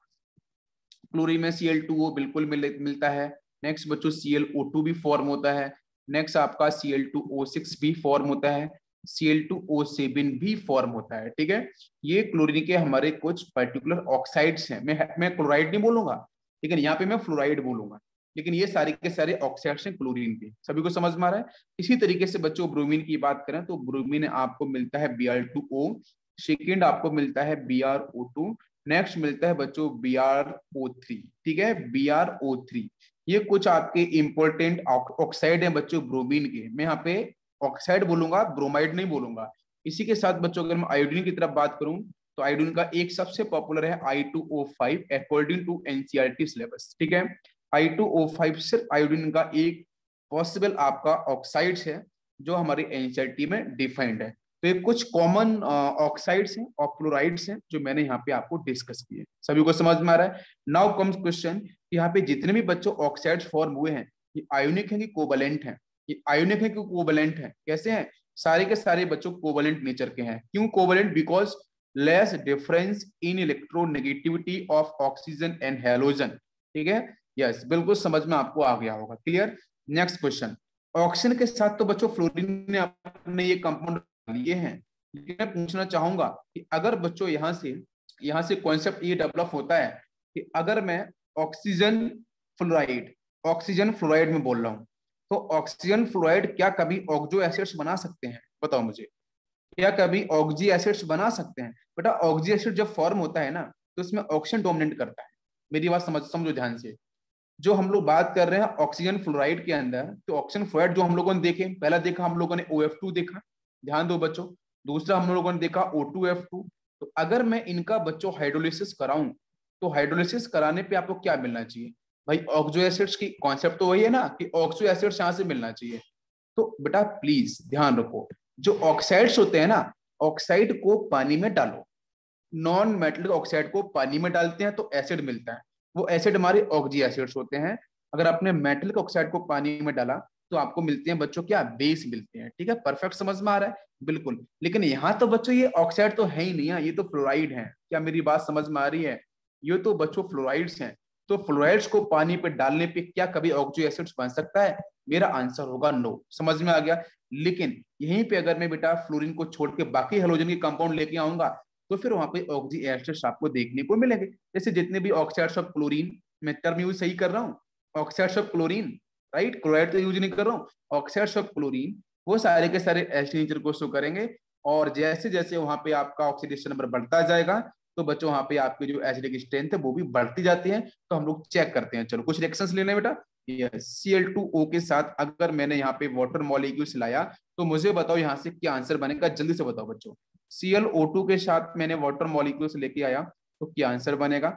क्लोरीन में सी एल टू ओ बिल्कुल मिल, मिलता है। नेक्स्ट बच्चों सी एल ओ टू भी फॉर्म होता है। नेक्स्ट आपका C L two O six भी फॉर्म होता है, C L two O seven भी फॉर्म होता है, ठीक है। ये क्लोरीन के हमारे कुछ पर्टिकुलर ऑक्साइड्स हैं। मैं मैं क्लोराइड नहीं बोलूंगा, लेकिन यहाँ पे मैं फ्लोराइड बोलूंगा, लेकिन ये सारे के सारे ऑक्साइड्स हैं क्लोरीन के। सभी को समझ में आ रहा है। इसी तरीके से बच्चों ब्रोमीन की बात करें तो ब्रोमीन आपको मिलता है B R two O, second आपको मिलता है B R O two, next मिलता है बच्चों बी आर ओ थ्री, ठीक है बी आर ओ थ्री। ये कुछ आपके इंपॉर्टेंट ऑक्साइड हैं बच्चों ब्रोमीन के। मैं यहाँ पे ऑक्साइड बोलूंगा, ब्रोमाइड नहीं बोलूंगा। इसी के साथ बच्चों अगर मैं आयोडीन की तरफ बात करूं तो आयोडीन का एक सबसे पॉपुलर है I two O five according to NCERT syllabus, ठीक है। आई टू ओ फाइव सिर्फ आयोडीन का एक पॉसिबल आपका ऑक्साइड्स है जो हमारे एनसीईआरटी में डिफाइंड है। तो ये कुछ कॉमन ऑक्साइड्स हैं और क्लोराइड्स हैं जो मैंने यहाँ पे आपको डिस्कस किए। सभी को समझ में आ रहा है। नाउ कम्स क्वेश्चन, यहाँ पे जितने भी बच्चों ऑक्साइड्स फॉर्म हुए हैं ये आयोनिक हैं कि कोवैलेंट हैं, ये आयोनिक है कि कोवैलेंट है, कैसे हैं, सारे के सारे बच्चों कोवैलेंट नेचर के हैं। क्यों covalent, because less difference in electronegativity of oxygen and halogen, ठीक है यस बिल्कुल समझ में आपको आ गया होगा, क्लियर। नेक्स्ट क्वेश्चन, ऑक्सीजन के साथ तो बच्चों फ्लोरीन ने अपने ये कंपाउंड लिए हैं, लेकिन मैं पूछना चाहूंगा कि अगर बच्चों यहाँ से यहाँ से कॉन्सेप्ट ये डेवलप होता है कि अगर मैं ऑक्सीजन फ्लोराइड ऑक्सीजन फ्लोराइड में बोल रहा हूँ। तो ऑक्सीजन फ्लोराइड क्या कभी ऑक्सो एसिड्स बना सकते हैं? बताओ मुझे, क्या कभी ऑक्सी एसिड्स बना सकते हैं? बेटा ऑक्सी एसिड जब फॉर्म होता है ना तो उसमें ऑक्सीजन डोमिनेट करता है। मेरी बात समझ समझो ध्यान से। जो हम लोग बात कर रहे हैं ऑक्सीजन फ्लोराइड के अंदर, तो ऑक्सीजन फ्लोराइड जो हम लोगों ने देखे, पहला देखा हम लोगों ने ओ एफ टू देखा, ध्यान दो बच्चों। दूसरा हम लोगों ने देखा ओ टू एफ टू। तो अगर मैं इनका बच्चों हाइड्रोलिसिस कराऊं तो हाइड्रोलिसिस कराने पे आपको क्या मिलना चाहिए? भाई ऑक्सो एसिड्स की कॉन्सेप्ट तो वही है ना कि ऑक्सो एसिड्स यहां से मिलना चाहिए। तो बेटा प्लीज ध्यान रखो, जो ऑक्साइड्स होते हैं ना, ऑक्साइड को पानी में डालो, नॉन मेटलिक ऑक्साइड को पानी में डालते हैं तो एसिड मिलता है, वो एसिड हमारे ऑक्सी एसिड्स होते हैं। अगर आपने मेटलिक ऑक्साइड को पानी में डाला तो आपको मिलते हैं बच्चों क्या? बेस मिलते हैं। ठीक है, परफेक्ट समझ में आ रहा है? बिल्कुल। लेकिन यहाँ तो बच्चों ये ऑक्साइड तो है ही नहीं है, ये तो फ्लोराइड है। क्या मेरी बात समझ में आ रही है? ये तो बच्चों फ्लोराइड्स हैं। तो फ्लोराइड्स को पानी पे डालने पे क्या कभी ऑक्सो एसिड्स बन सकता है? मेरा आंसर होगा नो। समझ में आ गया? लेकिन यहीं पे अगर मैं बेटा फ्लोरीन को छोड़ के बाकी हेलोजन के कंपाउंड लेके आऊंगा तो फिर वहां पे ऑक्सी एसिड्स आपको देखने को मिलेंगे। जैसे जितने भी ऑक्साइड्स ऑफ क्लोरीन, मैं टर्म यूज सही कर रहा हूँ, oxides of chlorine, right, chloride तो यूज नहीं कर रहा हूँ, ऑक्साइड्स ऑफ क्लोरीन, वो सारे के सारे एसिड नेचर को शो करेंगे। और जैसे जैसे वहां पे आपका ऑक्सीडेशन नंबर बढ़ता जाएगा तो बच्चों वहां पे आपकी जो एसिडिक स्ट्रेंथ है वो भी बढ़ती जाती है। तो हम लोग चेक करते हैं, चलो कुछ रिएक्शंस लेने बेटा। Yes, C L two O के साथ अगर मैंने यहाँ पे वाटर मॉलिक्यूल्स लाया तो मुझे बताओ यहाँ से क्या आंसर बनेगा? जल्दी से बताओ बच्चों। सी एल ओ टू के साथ मैंने वाटर मॉलिक्यूल्स लेके आया तो क्या आंसर बनेगा?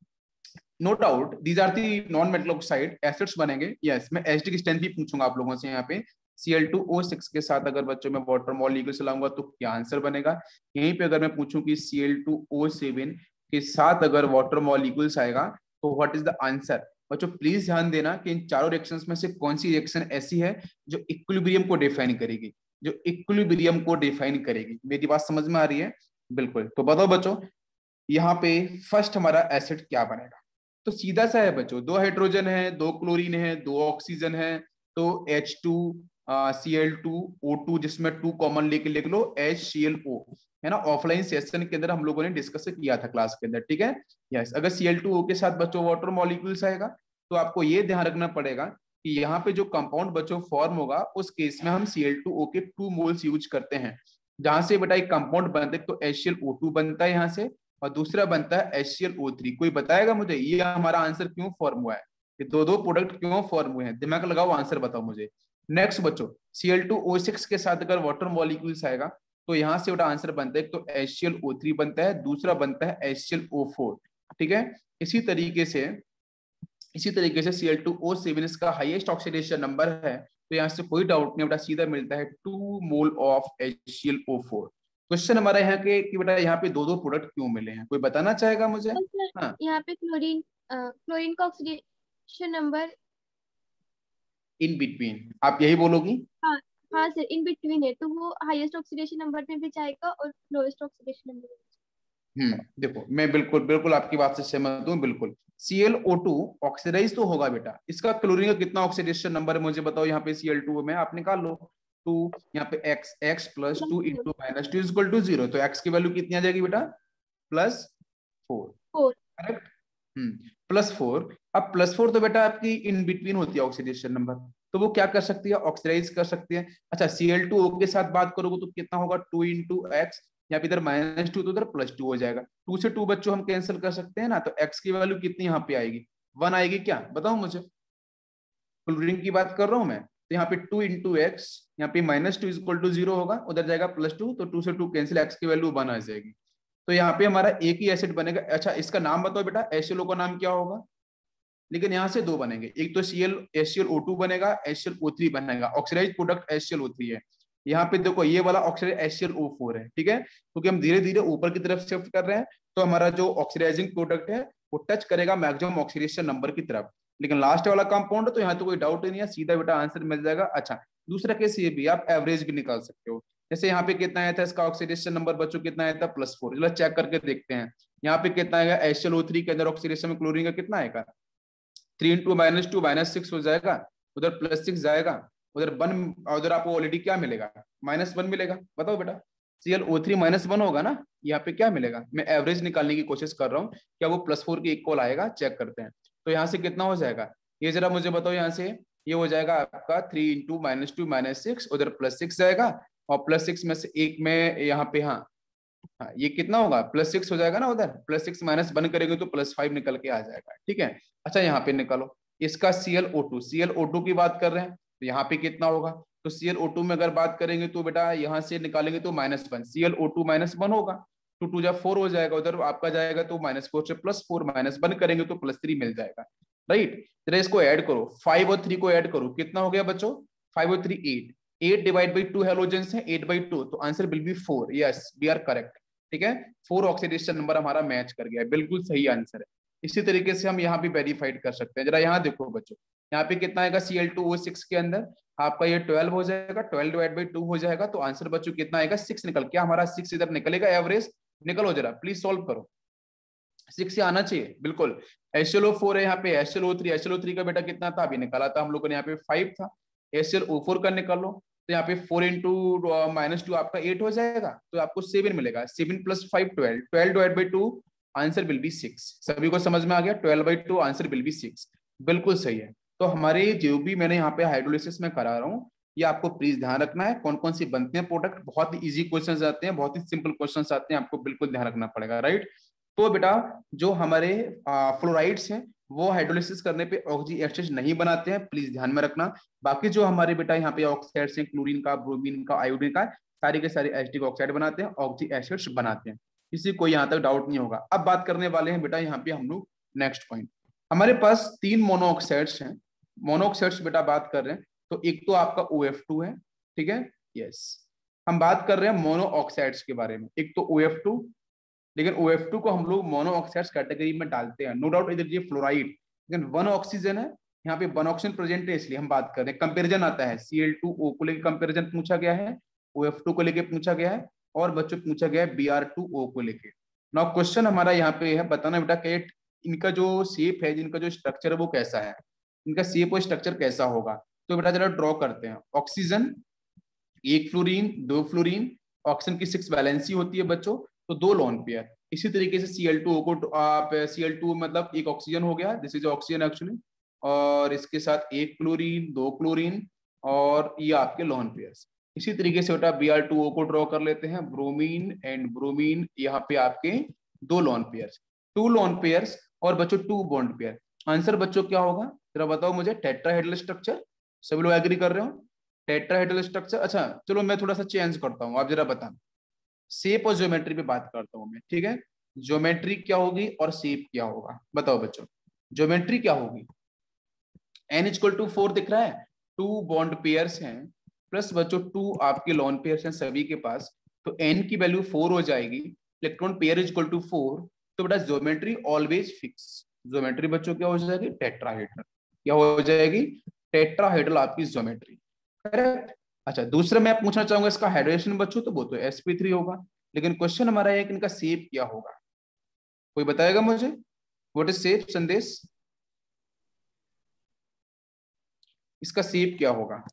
No doubt these are the non metal oxide acids बनेंगे। यस, मैं एसिडिक स्ट्रेंथ भी पूछूंगा आप लोगों से यहाँ पे। C L two O six के साथ अगर बच्चों में वाटर मॉलिक्यूल्स लाऊंगा तो क्या आंसर बनेगा? यहीं पे अगर मैं पूछूं कि C L two O seven के साथ अगर वाटर मॉलिक्यूल्स आएगा तो व्हाट इज द आंसर? बच्चों प्लीज ध्यान देना कि इन चारों रिएक्शंस में से कौन सी रिएक्शन ऐसी है जो इक्विलिब्रियम को डिफाइन करेगी, जो इक्विलिब्रियम को डिफाइन करेगी। मेरी बात समझ में आ रही है? बिल्कुल। तो बताओ बच्चों यहाँ पे फर्स्ट हमारा एसिड क्या बनेगा? तो सीधा सा है बच्चों, दो हाइड्रोजन है, दो क्लोरीन है, दो ऑक्सीजन है, तो H two C L two O two, जिसमें टू कॉमन लेके लिख लो एच सी एल ओ, है ना। ऑफलाइन सेशन के अंदर हम लोगों ने डिस्कस किया था क्लास के अंदर, ठीक है। यस, अगर सी एल टू ओ के साथ बच्चों वाटर मॉलिक्यूल्स आएगा तो आपको ये ध्यान रखना पड़ेगा कि यहाँ पे जो कंपाउंड बच्चों फॉर्म होगा उस केस में हम सी एल टू ओ के टू मोल्स यूज करते हैं। जहां से बेटा एक कंपाउंड बनता है तो H C L O two बनता है यहाँ से, और दूसरा बनता है H C L O three. कोई बताएगा मुझे ये हमारा आंसर क्यों फॉर्म हुआ है? ये दो दो प्रोडक्ट क्यों फॉर्म हुए हैं? दिमाग लगाओ, आंसर बताओ मुझे। नेक्स्ट बच्चों, C L two O six के साथ अगर वाटर मॉलिक्यूल्स आएगा तो यहाँ से बेटा आंसर बनता है, तो H C L O three बनता है, दूसरा बनता है H C L O four, ठीक है। इसी तरीके से इसी तरीके से C L two O seven इसका हाईएस्ट ऑक्सीडेशन नंबर है, तो यहाँ से कोई डाउट नहीं बेटा, सीधा मिलता है two mole of H C L O four. Question हमारा यहाँ के कि बेटा यहाँ पे दो दो प्रोडक्ट क्यों मिले हैं, कोई बताना चाहेगा मुझे? तो सर हाँ, यहाँ पे क्लोरीन क्लोरीन का ऑक्सीडेशन नंबर इन बिटवीन आप यही बोलोगी? हाँ हाँ सर इन बिटवीन है, तो वो हाईएस्ट ऑक्सीडेशन नंबर में भी जाएगा और लोएस्ट ऑक्सीडेशन नंबर में। हम्म देखो, मैं बिल्कुल बिल्कुल आपकी बात से सहमत हूँ, बिल्कुल। C L O two oxidise तो होगा बेटा, इसका क्लोरीन का कितना ऑक्सीडेशन नंबर है मुझे बताओ? यहाँ पे सी एल टू में आप निकाल लो, टू, यहाँ पे x x plus two into minus two equal to zero, तो x की वैल्यू कितनी आ जाएगी बेटा? Plus four, four. Correct. Hmm plus four. अब प्लस फोर तो बेटा आपकी इन बिटवीन होती है ऑक्सीडेशन नंबर, तो वो क्या कर सकती है? ऑक्सीडाइज कर सकती है। अच्छा, सी एल टू ओ के साथ बात करोगे तो कितना होगा? टू इंटू एक्स, यहाँ पे इधर माइनस टू तो उधर प्लस टू हो जाएगा, टू से टू बच्चों हम कैंसिल कर सकते हैं ना, तो x की वैल्यू कितनी यहाँ पे आएगी? वन आएगी क्या? बताओ मुझे, क्लोरीन की बात कर रहा हूं मैं। तो यहाँ पे टू इंटू एक्स, यहाँ पे minus two equal to zero होगा, उधर जाएगा प्लस टू, तो टू से टू कैंसिल, एक्स की वैल्यू वन आ जाएगी। तो यहाँ पे हमारा एक ही एसिड बनेगा। अच्छा, इसका नाम बताओ बेटा, एच सी एल ओ का नाम क्या होगा? लेकिन यहाँ से दो बनेंगे, एक तो C L H C L O two बनेगा, H C L O three बनेगा, oxidise product H C L O three है। यहाँ पे देखो ये वाला oxidise H C L O four है, ठीक है, क्योंकि हम धीरे धीरे ऊपर की तरफ शिफ्ट कर रहे हैं, तो हमारा जो ऑक्सीडाइजिंग प्रोडक्ट है वो टच करेगा मैक्सिमम ऑक्सीडेशन नंबर की तरफ। लेकिन लास्ट वाला कंपाउंड तो यहाँ तो कोई डाउट ही नहीं है, सीधा बेटा आंसर मिल जाएगा। अच्छा, दूसरा केस ये भी, आप एवरेज भी निकाल सकते हो। जैसे यहाँ पे कितना आया था इसका ऑक्सीडेशन नंबर बच्चों, कितना आया था? Plus four. चलो चेक करके देखते हैं यहाँ पे कितना आएगा। H C L O three के अंदर ऑक्सीडेशन में क्लोरीन का कितना आएगा? Three into minus two minus six हो जाएगा, उधर प्लस सिक्स जाएगा, उधर वन, उधर आपको ऑलरेडी क्या मिलेगा? माइनस वन मिलेगा। बताओ बेटा, C L O three minus one होगा ना, यहाँ पे क्या मिलेगा? मैं एवरेज निकालने की कोशिश कर रहा हूँ, क्या वो प्लस फोर के इक्वल आएगा? चेक करते हैं। तो यहाँ से कितना हो जाएगा? ये जरा मुझे बताओ यहाँ से, ये हो जाएगा आपका three into minus two minus six, उधर प्लस सिक्स जाएगा और प्लस सिक्स में से एक में यहाँ पे, हाँ हाँ ये कितना होगा, प्लस सिक्स हो जाएगा ना, उधर प्लस सिक्स माइनस वन करेंगे तो प्लस फाइव निकल के आ जाएगा, ठीक है। अच्छा यहाँ पे निकालो इसका C L O two, C L O two की बात कर रहे हैं तो यहाँ पे कितना होगा, तो सी एल ओ टू में अगर बात करेंगे तो बेटा यहाँ से निकालेंगे तो minus one, C L O two minus one होगा, टू टू जा फोर हो जाएगा, उधर आपका जाएगा तो माइनस फोर से प्लस फोर, माइनस वन करेंगे तो प्लस थ्री मिल जाएगा, राइट। जरा इसको ऐड करो, फाइव और थ्री को ऐड करो, कितना हो गया बच्चों, फाइव और three eight, eight divide by two halogens है, एट बाई टू, तो answer will be four, yes we are correct, ठीक है। फोर ऑक्सीडेशन नंबर हमारा मैच कर गया है, बिल्कुल सही आंसर है। इसी तरीके से हम यहाँ भी वेरीफाइड कर सकते हैं, जरा यहाँ देखो बच्चों, यहाँ पे कितना आएगा C L two O six के अंदर आपका ये ट्वेल्व हो जाएगा, ट्वेल्व डिवाइड बाई टू हो जाएगा, तो आंसर बच्चों कितना आएगा, सिक्स निकल के, हमारा सिक्स इधर निकलेगा एवरेज, निकलो जरा प्लीज सॉल्व करो, सिक्स आना चाहिए बिल्कुल। एच एल ओ फोर है यहाँ पे, H L O three, H L O three का बेटा कितना था अभी निकाला था हम लोगों ने, यहाँ पे फाइव था, एच एल ओ फोर का निकालो तो यहाँ पे फोर इंटू माइनस टू आपका एट हो जाएगा, तो आपको सेवन मिलेगा, seven plus five twelve, twelve divide by two answer will be six, सभी को समझ में आ गया, twelve by two answer will be six, बिल्कुल सही है। तो हमारे जो भी मैंने यहाँ पे हाइड्रोलिसिस में करा रहा हूँ, ये आपको प्लीज ध्यान रखना है, कौन कौन सी बनते हैं प्रोडक्ट, बहुत ही इजी क्वेश्चंस आते हैं, बहुत ही सिंपल क्वेश्चंस आते हैं, आपको बिल्कुल ध्यान रखना पड़ेगा, राइट। तो बेटा जो हमारे फ्लोराइड्स हैं वो हाइड्रोलिसिस करने पे ऑक्सी एसिड नहीं बनाते हैं, प्लीज ध्यान में रखना। बाकी जो हमारे बेटा यहाँ पे ऑक्साइड्स हैं, क्लोरीन का, ब्रोमीन का, आयोडीन का, सारे के सारे एसिटिक ऑक्साइड बनाते हैं, ऑक्सी एसिड्स बनाते हैं, किसी को यहाँ तक डाउट नहीं होगा। अब बात करने वाले हैं बेटा यहाँ पे हम लोग नेक्स्ट पॉइंट, हमारे पास तीन मोनोऑक्साइड्स हैं, मोनोऑक्साइड्स बेटा बात कर रहे हैं, तो एक तो आपका ओ एफ टू है, ठीक है, यस हम बात कर रहे हैं मोनोऑक्साइड्स के बारे में, एक तो ओ एफ टू, लेकिन ओ एफ टू को हम लोग मोनोऑक्साइड्स कैटेगरी में डालते हैं, नो डाउट इधर ये फ्लोराइड, लेकिन वन ऑक्सीजन है, यहाँ पे वन ऑक्सीजन प्रेजेंट है इसलिए हम बात कर रहे हैं। कंपेरिजन आता है, सी एल टू ओ को लेकर कंपेरिजन पूछा गया है, ओ एफ टू को लेकर पूछा गया है, और बच्चों पूछा गया है बी आर टू ओ को लेकर। नाउ क्वेश्चन हमारा यहाँ पे है, बताना बेटा कि इनका जो शेप है, जिनका जो स्ट्रक्चर है वो कैसा है, इनका शेप और स्ट्रक्चर कैसा होगा, तो बेटा जरा ड्रॉ करते हैं। ऑक्सीजन एक फ्लोरीन, दो फ्लोरीन, ऑक्सीजन की सिक्स वैलेंसी होती है बच्चों, तो दो लोन पेयर। इसी तरीके से सी एल टू को आप सी एल टू मतलब एक ऑक्सीजन हो गया, दिस इज ऑक्सीजन एक्चुअली, और इसके साथ एक क्लोरीन, दो क्लोरीन, और ये आपके लोन पेयर्स। इसी तरीके से बेटा बी आर टू ओ को ड्रॉ कर लेते हैं, ब्रोमीन एंड ब्रोमीन, यहाँ पे आपके दो lone pairs, two lone pairs, और बच्चों टू बॉन्ड पेयर। आंसर बच्चों क्या होगा जरा बताओ मुझे, टेट्राहेड्रल स्ट्रक्चर, सभी लोग एग्री कर रहे हो, टेट्राहेड्रल स्ट्रक्चर। अच्छा चलो मैं थोड़ा सा चेंज करता हूँ, आप जरा बताना, शेप और ज्योमेट्री पे बात करता हूँ मैं, ठीक है। ज्योमेट्री क्या होगी और शेप क्या होगा, बताओ बच्चों, ज्योमेट्री क्या होगी, एन इक्वल टू फोर दिख रहा है, टू बॉन्ड पेयर्स हैं, प्लस बच्चों टू आपके लॉन पेयर्स हैं सभी के पास, तो एन की वैल्यू फोर हो जाएगी, electron pair is equal to four, तो बेटा ज्योमेट्री ऑलवेज फिक्स, ज्योमेट्री बच्चों क्या हो जाएगी, टेट्राहेड्रल, क्या हो जाएगी, टेट्राहेड्रल आपकी ज्योमेट्री, करेक्ट। अच्छा दूसरा मैं पूछना चाहूंगा इसका हाइड्रेशन बच्चों, तो वो तो एस पी थ्री होगा, लेकिन क्वेश्चन हमारा है कि इनका शेप क्या होगा, कोई बताएगा मुझे, व्हाट इज शेप, संदेश इसका शेप क्या होगा,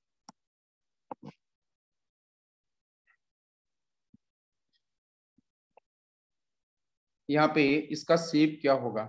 यहाँ पे इसका शेप क्या होगा,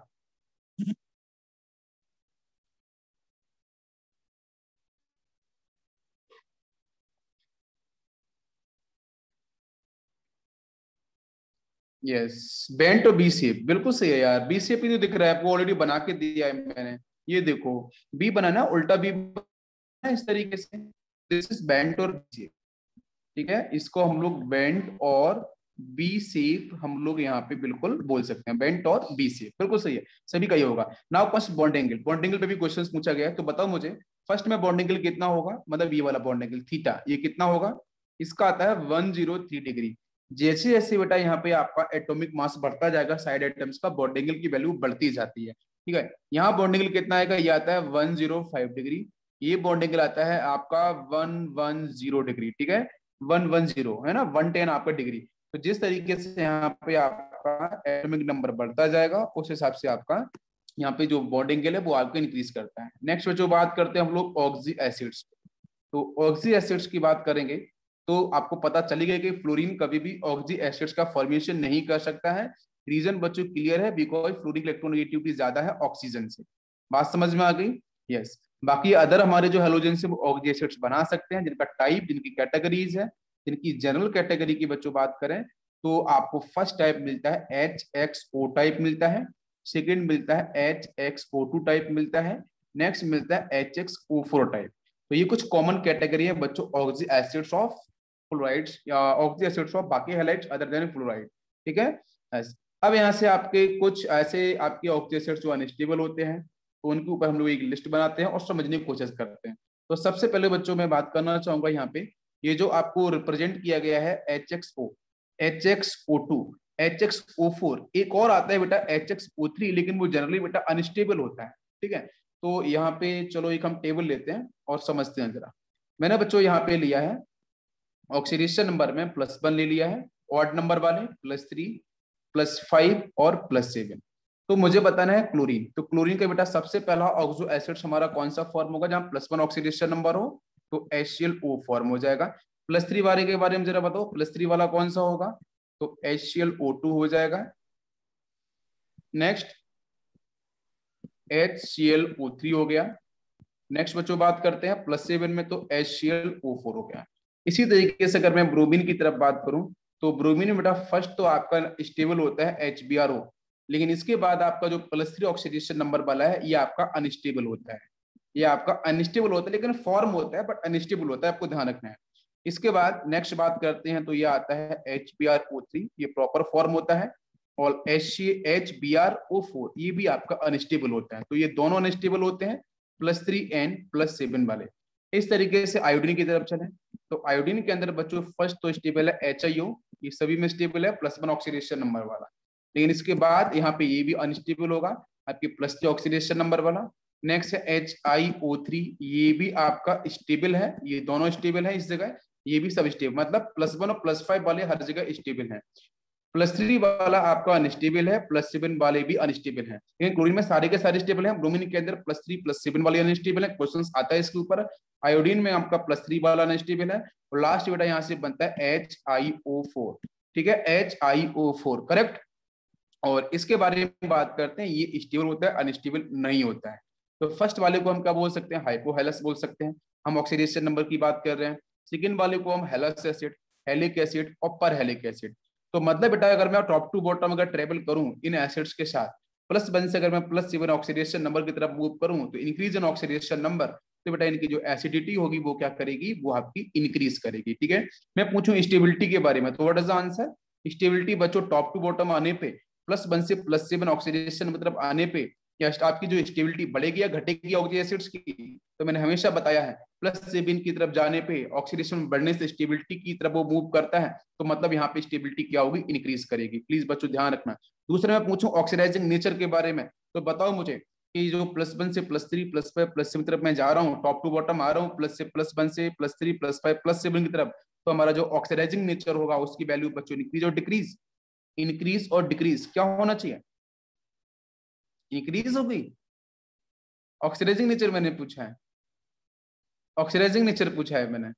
यस बेंट और बी शेप, बिल्कुल सही है यार, बी शेप ही तो दिख रहा है आपको, ऑलरेडी बना के दिया है मैंने, ये देखो बी बनाना, उल्टा बी बनाना इस तरीके से, दिस इज बेंट और बी शेप, ठीक है, इसको हम लोग बेंट और बी शेप हम लोग यहाँ पे बिल्कुल बोल सकते हैं, बेंट और बी शेप, बिल्कुल सही है, सभी का ही होगा। Now first bond angle, bond angle पे भी क्वेश्चंस पूछा गया है, तो बताओ मुझे फर्स्ट में बॉन्ड एंगल कितना होगा, मतलब ये वाला बॉन्ड एंगल थीटा, ये कितना होगा, इसका आता है वन जीरो थ्री डिग्री। जैसे जैसे बेटा यहाँ पे आपका एटॉमिक मास बढ़ता जाएगा, साइड एटम्स का बॉन्ड एंगल की वैल्यू बढ़ती जाती है, ठीक है। यहाँ बॉन्ड एंगल कितना आएगा, ये आता है वन जीरो फाइव डिग्री, ये बॉन्ड एंगल आता है आपका वन वन जीरो डिग्री, ठीक है, वन वन जीरो है ना, वन टेन आपका डिग्री। तो जिस तरीके से यहाँ पे आपका एटॉमिक नंबर बढ़ता जाएगा, उस हिसाब से आपका यहाँ पे जो बॉन्ड एंगल है वो आपको इंक्रीज करता है। नेक्स्ट जो बात करते हैं हम लोग ऑक्सी एसिड्स, तो ऑक्सी एसिड्स की बात करेंगे तो आपको पता चली गई कि फ्लोरीन कभी भी ऑक्सी एसिड्स का फॉर्मेशन नहीं कर सकता है, रीजन बच्चों क्लियर है, बिकॉज फ्लोरीन इलेक्ट्रोनेगेटिविटी ज्यादा है ऑक्सीजन से, बात समझ में आ गई। यस, बाकी अदर हमारे जो हेलोजन से ऑक्सी एसिड्स बना सकते हैं, जिनका टाइप, जिनकी कैटेगरीज है, जिनकी जनरल कैटेगरी की बच्चों बात करें तो आपको फर्स्ट टाइप मिलता है एच एक्स ओ टाइप मिलता है, सेकेंड मिलता है H X O two type मिलता है, नेक्स्ट मिलता है H X O four type. तो ये कुछ कॉमन कैटेगरी है बच्चों ऑक्सी एसिड्स ऑफ फ्लोराइड्स या ऑक्सी एसिड्स ऑफ बाकी हैलाइड्स अदर देन फ्लोराइड। ठीक है, yes. अब यहाँ से आपके कुछ ऐसे आपके ऑक्सी एसिड्स जो अनस्टेबल होते हैं, तो उनके ऊपर हम लोग एक लिस्ट बनाते हैं और समझने की कोशिश करते हैं। तो सबसे पहले बच्चों मैं बात करना चाहूंगा यहाँ पे, ये जो आपको रिप्रेजेंट किया गया है H X O, H X O two, H X O four, एक और आता है बेटा एच एक्स ओ थ्री, लेकिन वो जनरली बेटा अनस्टेबल होता है। ठीक है, तो यहाँ पे चलो एक हम टेबल लेते हैं और समझते हैं जरा। मैंने बच्चों यहाँ पे लिया है ऑक्सीडेशन नंबर में प्लस वन ले लिया है, ऑड नंबर वाले प्लस थ्री, प्लस फाइव और प्लस सेवन। तो मुझे बताना है क्लोरीन, तो क्लोरीन का बेटा सबसे पहला ऑक्सो एसिड हमारा कौन सा फॉर्म होगा जहां प्लस वन ऑक्सीडेशन नंबर हो, तो H C L O form हो जाएगा। प्लस थ्री वाले के बारे में जरा बताओ, प्लस थ्री वाला कौन सा होगा, तो H C L O two हो जाएगा। Next H C L O three हो गया। नेक्स्ट बच्चों बात करते हैं प्लस सेवन में, तो H C L O four हो गया। इसी तरीके से अगर मैं ब्रोमीन की तरफ बात करूं, तो ब्रोमीन में बेटा फर्स्ट तो आपका स्टेबल होता है एच बी आर ओ, लेकिन इसके बाद आपका जो प्लस थ्री ऑक्सीडेशन नंबर वाला है ये आपका अनस्टेबल होता है, ये आपका अनस्टेबल होता है, लेकिन फॉर्म होता है बट अनस्टेबल होता है, आपको ध्यान रखना है। इसके बाद नेक्स्ट बात करते हैं तो ये आता है H B R O three, ये प्रॉपर फॉर्म होता है, और H B R O four ये भी आपका अनस्टेबल होता है। तो ये दोनों अनस्टेबल होते हैं plus three and plus seven वाले। इस तरीके से आयोडीन की तरफ चले, तो आयोडीन के अंदर बच्चों फर्स्ट तो स्टेबल है एच आई ओ, ये सभी में स्टेबल है प्लस वन ऑक्सीडेशन नंबर वाला, लेकिन इसके बाद यहाँ पे ये भी अनस्टेबल होगा आपके प्लस थ्री ऑक्सीडेशन नंबर वाला। नेक्स्ट है एच आई ओ थ्री, ये भी आपका स्टेबल है, ये दोनों स्टेबल है इस जगह, ये भी सब स्टेबल, मतलब प्लस वन और प्लस फाइव वाले हर जगह स्टेबल है। प्लस थ्री वाला आपका अनस्टेबल है, प्लस सेवन वाले भी अनस्टेबल है, लेकिन क्लोरीन में सारे के सारे स्टेबल हैं। ब्रोमीन के अंदर प्लस थ्री प्लस सेवन वाले अनस्टेबल है, क्वेश्चन आता है इसके ऊपर। आयोडीन में आपका प्लस थ्री वाला अनस्टेबल है, और लास्ट बेटा यहाँ से बनता है एच आई ओ फोर। ठीक है, H I O four correct. और इसके बारे में बात करते हैं, ये स्टेबल होता है अनस्टेबल नहीं होता है। तो फर्स्ट वाले को हम क्या बोल सकते हैं, हाइपोहेलस बोल सकते हैं, हम ऑक्सीडेशन नंबर की बात कर रहे हैं। सेकेंड वाले को हम हेलस एसिड, हेलिक एसिड और पर हेलिक एसिड। तो मतलब बेटा अगर मैं टॉप टू बॉटम अगर ट्रेवल करूं इन एसिड्स के साथ, प्लस वन से अगर मैं प्लस सेवन ऑक्सीडेशन नंबर की तरफ मूव करूं, तो इंक्रीज इन ऑक्सीडेशन नंबर, तो बेटा इनकी जो एसिडिटी होगी वो क्या करेगी, वो आपकी इंक्रीज करेगी। ठीक है, मैं पूछूं स्टेबिलिटी के बारे में, तो what is the answer, stability बच्चों टॉप टू बॉटम आने पे प्लस वन से प्लस सेवन ऑक्सीडेशन मतलब आने पे क्या आपकी जो स्टेबिलिटी बढ़ेगी या घटेगी ऑक्सी एसिड्स की, तो मैंने हमेशा बताया है प्लस सेवन की तरफ जाने पे ऑक्सीडेशन बढ़ने से स्टेबिलिटी की तरफ वो मूव करता है, तो मतलब यहाँ पे स्टेबिलिटी क्या होगी, इंक्रीज करेगी। प्लीज बच्चों ध्यान रखना। दूसरा मैं पूछूं ऑक्सीडाइजिंग नेचर के बारे में, तो बताओ मुझे कि जो प्लस वन से plus three plus five plus seven तरफ मैं जा रहा हूँ, टॉप टू बॉटम आ रहा हूँ, प्लस से प्लस वन से plus three plus five plus seven की तरफ, तो हमारा जो ऑक्सीडाइजिंग नेचर होगा उसकी वैल्यू बच्चों इंक्रीज और डिक्रीज, इंक्रीज और डिक्रीज क्या होना चाहिए, इंक्रीज होगी। ऑक्सीडाइजिंग नेचर मैंने पूछा है, ऑक्सीडाइजिंग नेचर पूछा है मैंने,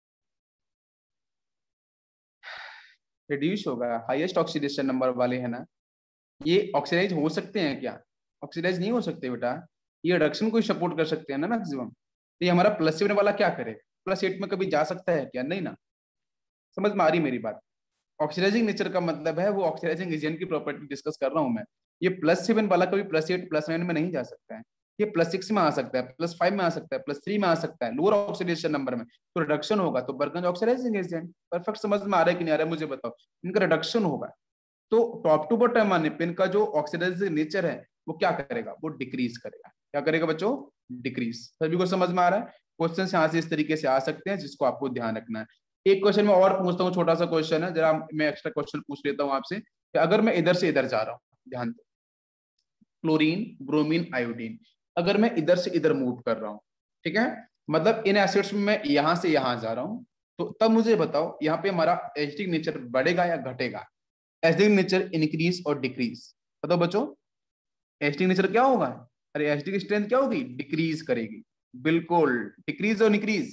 रिड्यूस होगा। हाईएस्ट ऑक्सीडेशन नंबर वाले है ना, ये ऑक्सीडाइज हो सकते हैं क्या, ऑक्सीडाइज नहीं हो सकते बेटा, ये रिडक्शन को सपोर्ट कर सकते हैं ना मैक्सिमम। तो ये हमारा प्लस सेवन वाला क्या करे, प्लस एट में कभी जा सकता है क्या, नहीं ना। समझ में आ रही मेरी बात। ऑक्सीडाइजिंग नेचर का मतलब है वो ऑक्सीडाइजिंग एजेंट की प्रॉपर्टी डिस्कस कर रहा हूं मैं। ये प्लस सेवन वाला कभी प्लस एट प्लस नाइन में नहीं जा सकता है, ये प्लस सिक्स में आ सकता है, प्लस फाइव में आ सकता है, प्लस थ्री में आ सकता है, लोअर ऑक्सीडेशन नंबर में, तो रिडक्शन होगा। तो बर्गन ऑक्सीडाइजिंग एजेंट, परफेक्ट समझ में आ रहा है कि नहीं आ रहा है मुझे बताओ, इनका रिडक्शन होगा। तो टॉप टू बॉटम आने पे इनका जो ऑक्सीडाइजिंग नेचर है वो क्या करेगा, वो डिक्रीज करेगा। क्या करेगा बच्चों, डिक्रीज। सभी को समझ में आ रहा है। क्वेश्चन यहाँ से इस तरीके से आ सकते हैं जिसको आपको ध्यान रखना है। एक क्वेश्चन में और पूछता हूँ, छोटा सा क्वेश्चन है, जरा मैं एक्स्ट्रा क्वेश्चन पूछ लेता हूँ आपसे कि अगर मैं इधर से इधर जा रहा हूँ, ध्यान दो, क्लोरीन ब्रोमीन आयोडीन, अगर मैं इधर से इधर मूव कर रहा हूँ, ठीक है, मतलब इन एसिड्स में मैं यहां से यहां जा रहा हूँ, तो तब मुझे बताओ यहाँ पे हमारा एसिडिक नेचर बढ़ेगा या घटेगा, एसिडिक नेचर इंक्रीज और डिक्रीज। बताओ बच्चों, एसिडिक नेचर क्या होगा, अरे एसिडिक स्ट्रेंथ क्या होगी, डिक्रीज करेगी। बिल्कुल, डिक्रीज और इंक्रीज,